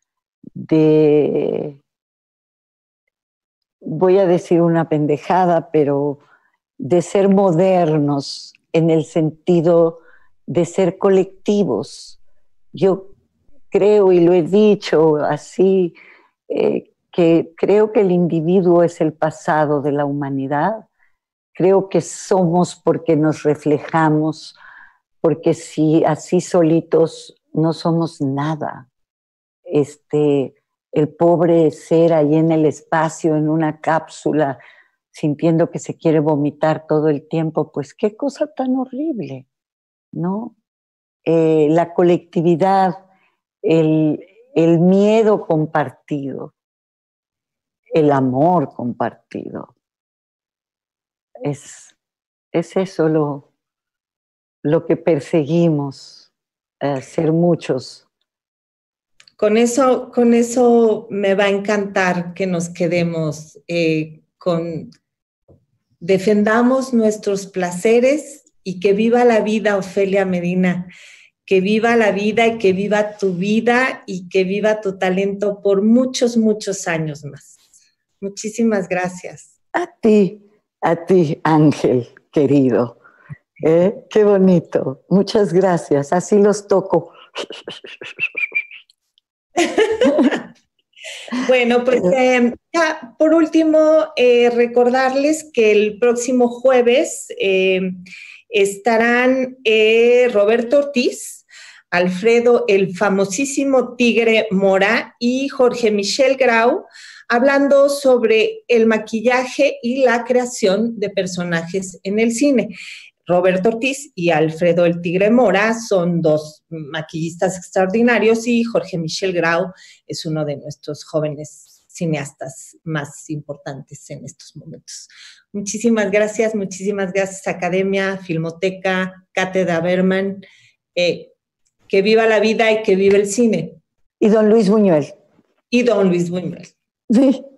S2: de voy a decir una pendejada, pero de ser modernos en el sentido de ser colectivos. Yo creo, y lo he dicho así, eh, que creo que el individuo es el pasado de la humanidad. Creo que somos porque nos reflejamos, porque si así solitos no somos nada. Este, el pobre ser ahí en el espacio, en una cápsula, sintiendo que se quiere vomitar todo el tiempo, pues qué cosa tan horrible, ¿no? Eh, la colectividad, el, el miedo compartido, el amor compartido. Es, es eso lo, lo que perseguimos, eh, ser muchos.
S1: Con eso, con eso me va a encantar que nos quedemos eh, con, defendamos nuestros placeres y que viva la vida, Ofelia Medina, que viva la vida y que viva tu vida y que viva tu talento por muchos, muchos años más. Muchísimas gracias.
S2: A ti, a ti, Ángel, querido. ¿Eh? Qué bonito. Muchas gracias. Así los toco.
S1: Bueno, pues eh, ya por último, eh, recordarles que el próximo jueves eh, estarán eh, Roberto Ortiz, Alfredo, el famosísimo Tigre Mora, y Jorge Michel Grau, hablando sobre el maquillaje y la creación de personajes en el cine. Roberto Ortiz y Alfredo el Tigre Mora son dos maquillistas extraordinarios y Jorge Michel Grau es uno de nuestros jóvenes cineastas más importantes en estos momentos. Muchísimas gracias, muchísimas gracias Academia, Filmoteca, Cátedra Berman. Eh, que viva la vida y que viva el cine.
S2: Y don Luis Buñuel.
S1: Y don Luis Buñuel.
S2: Sí.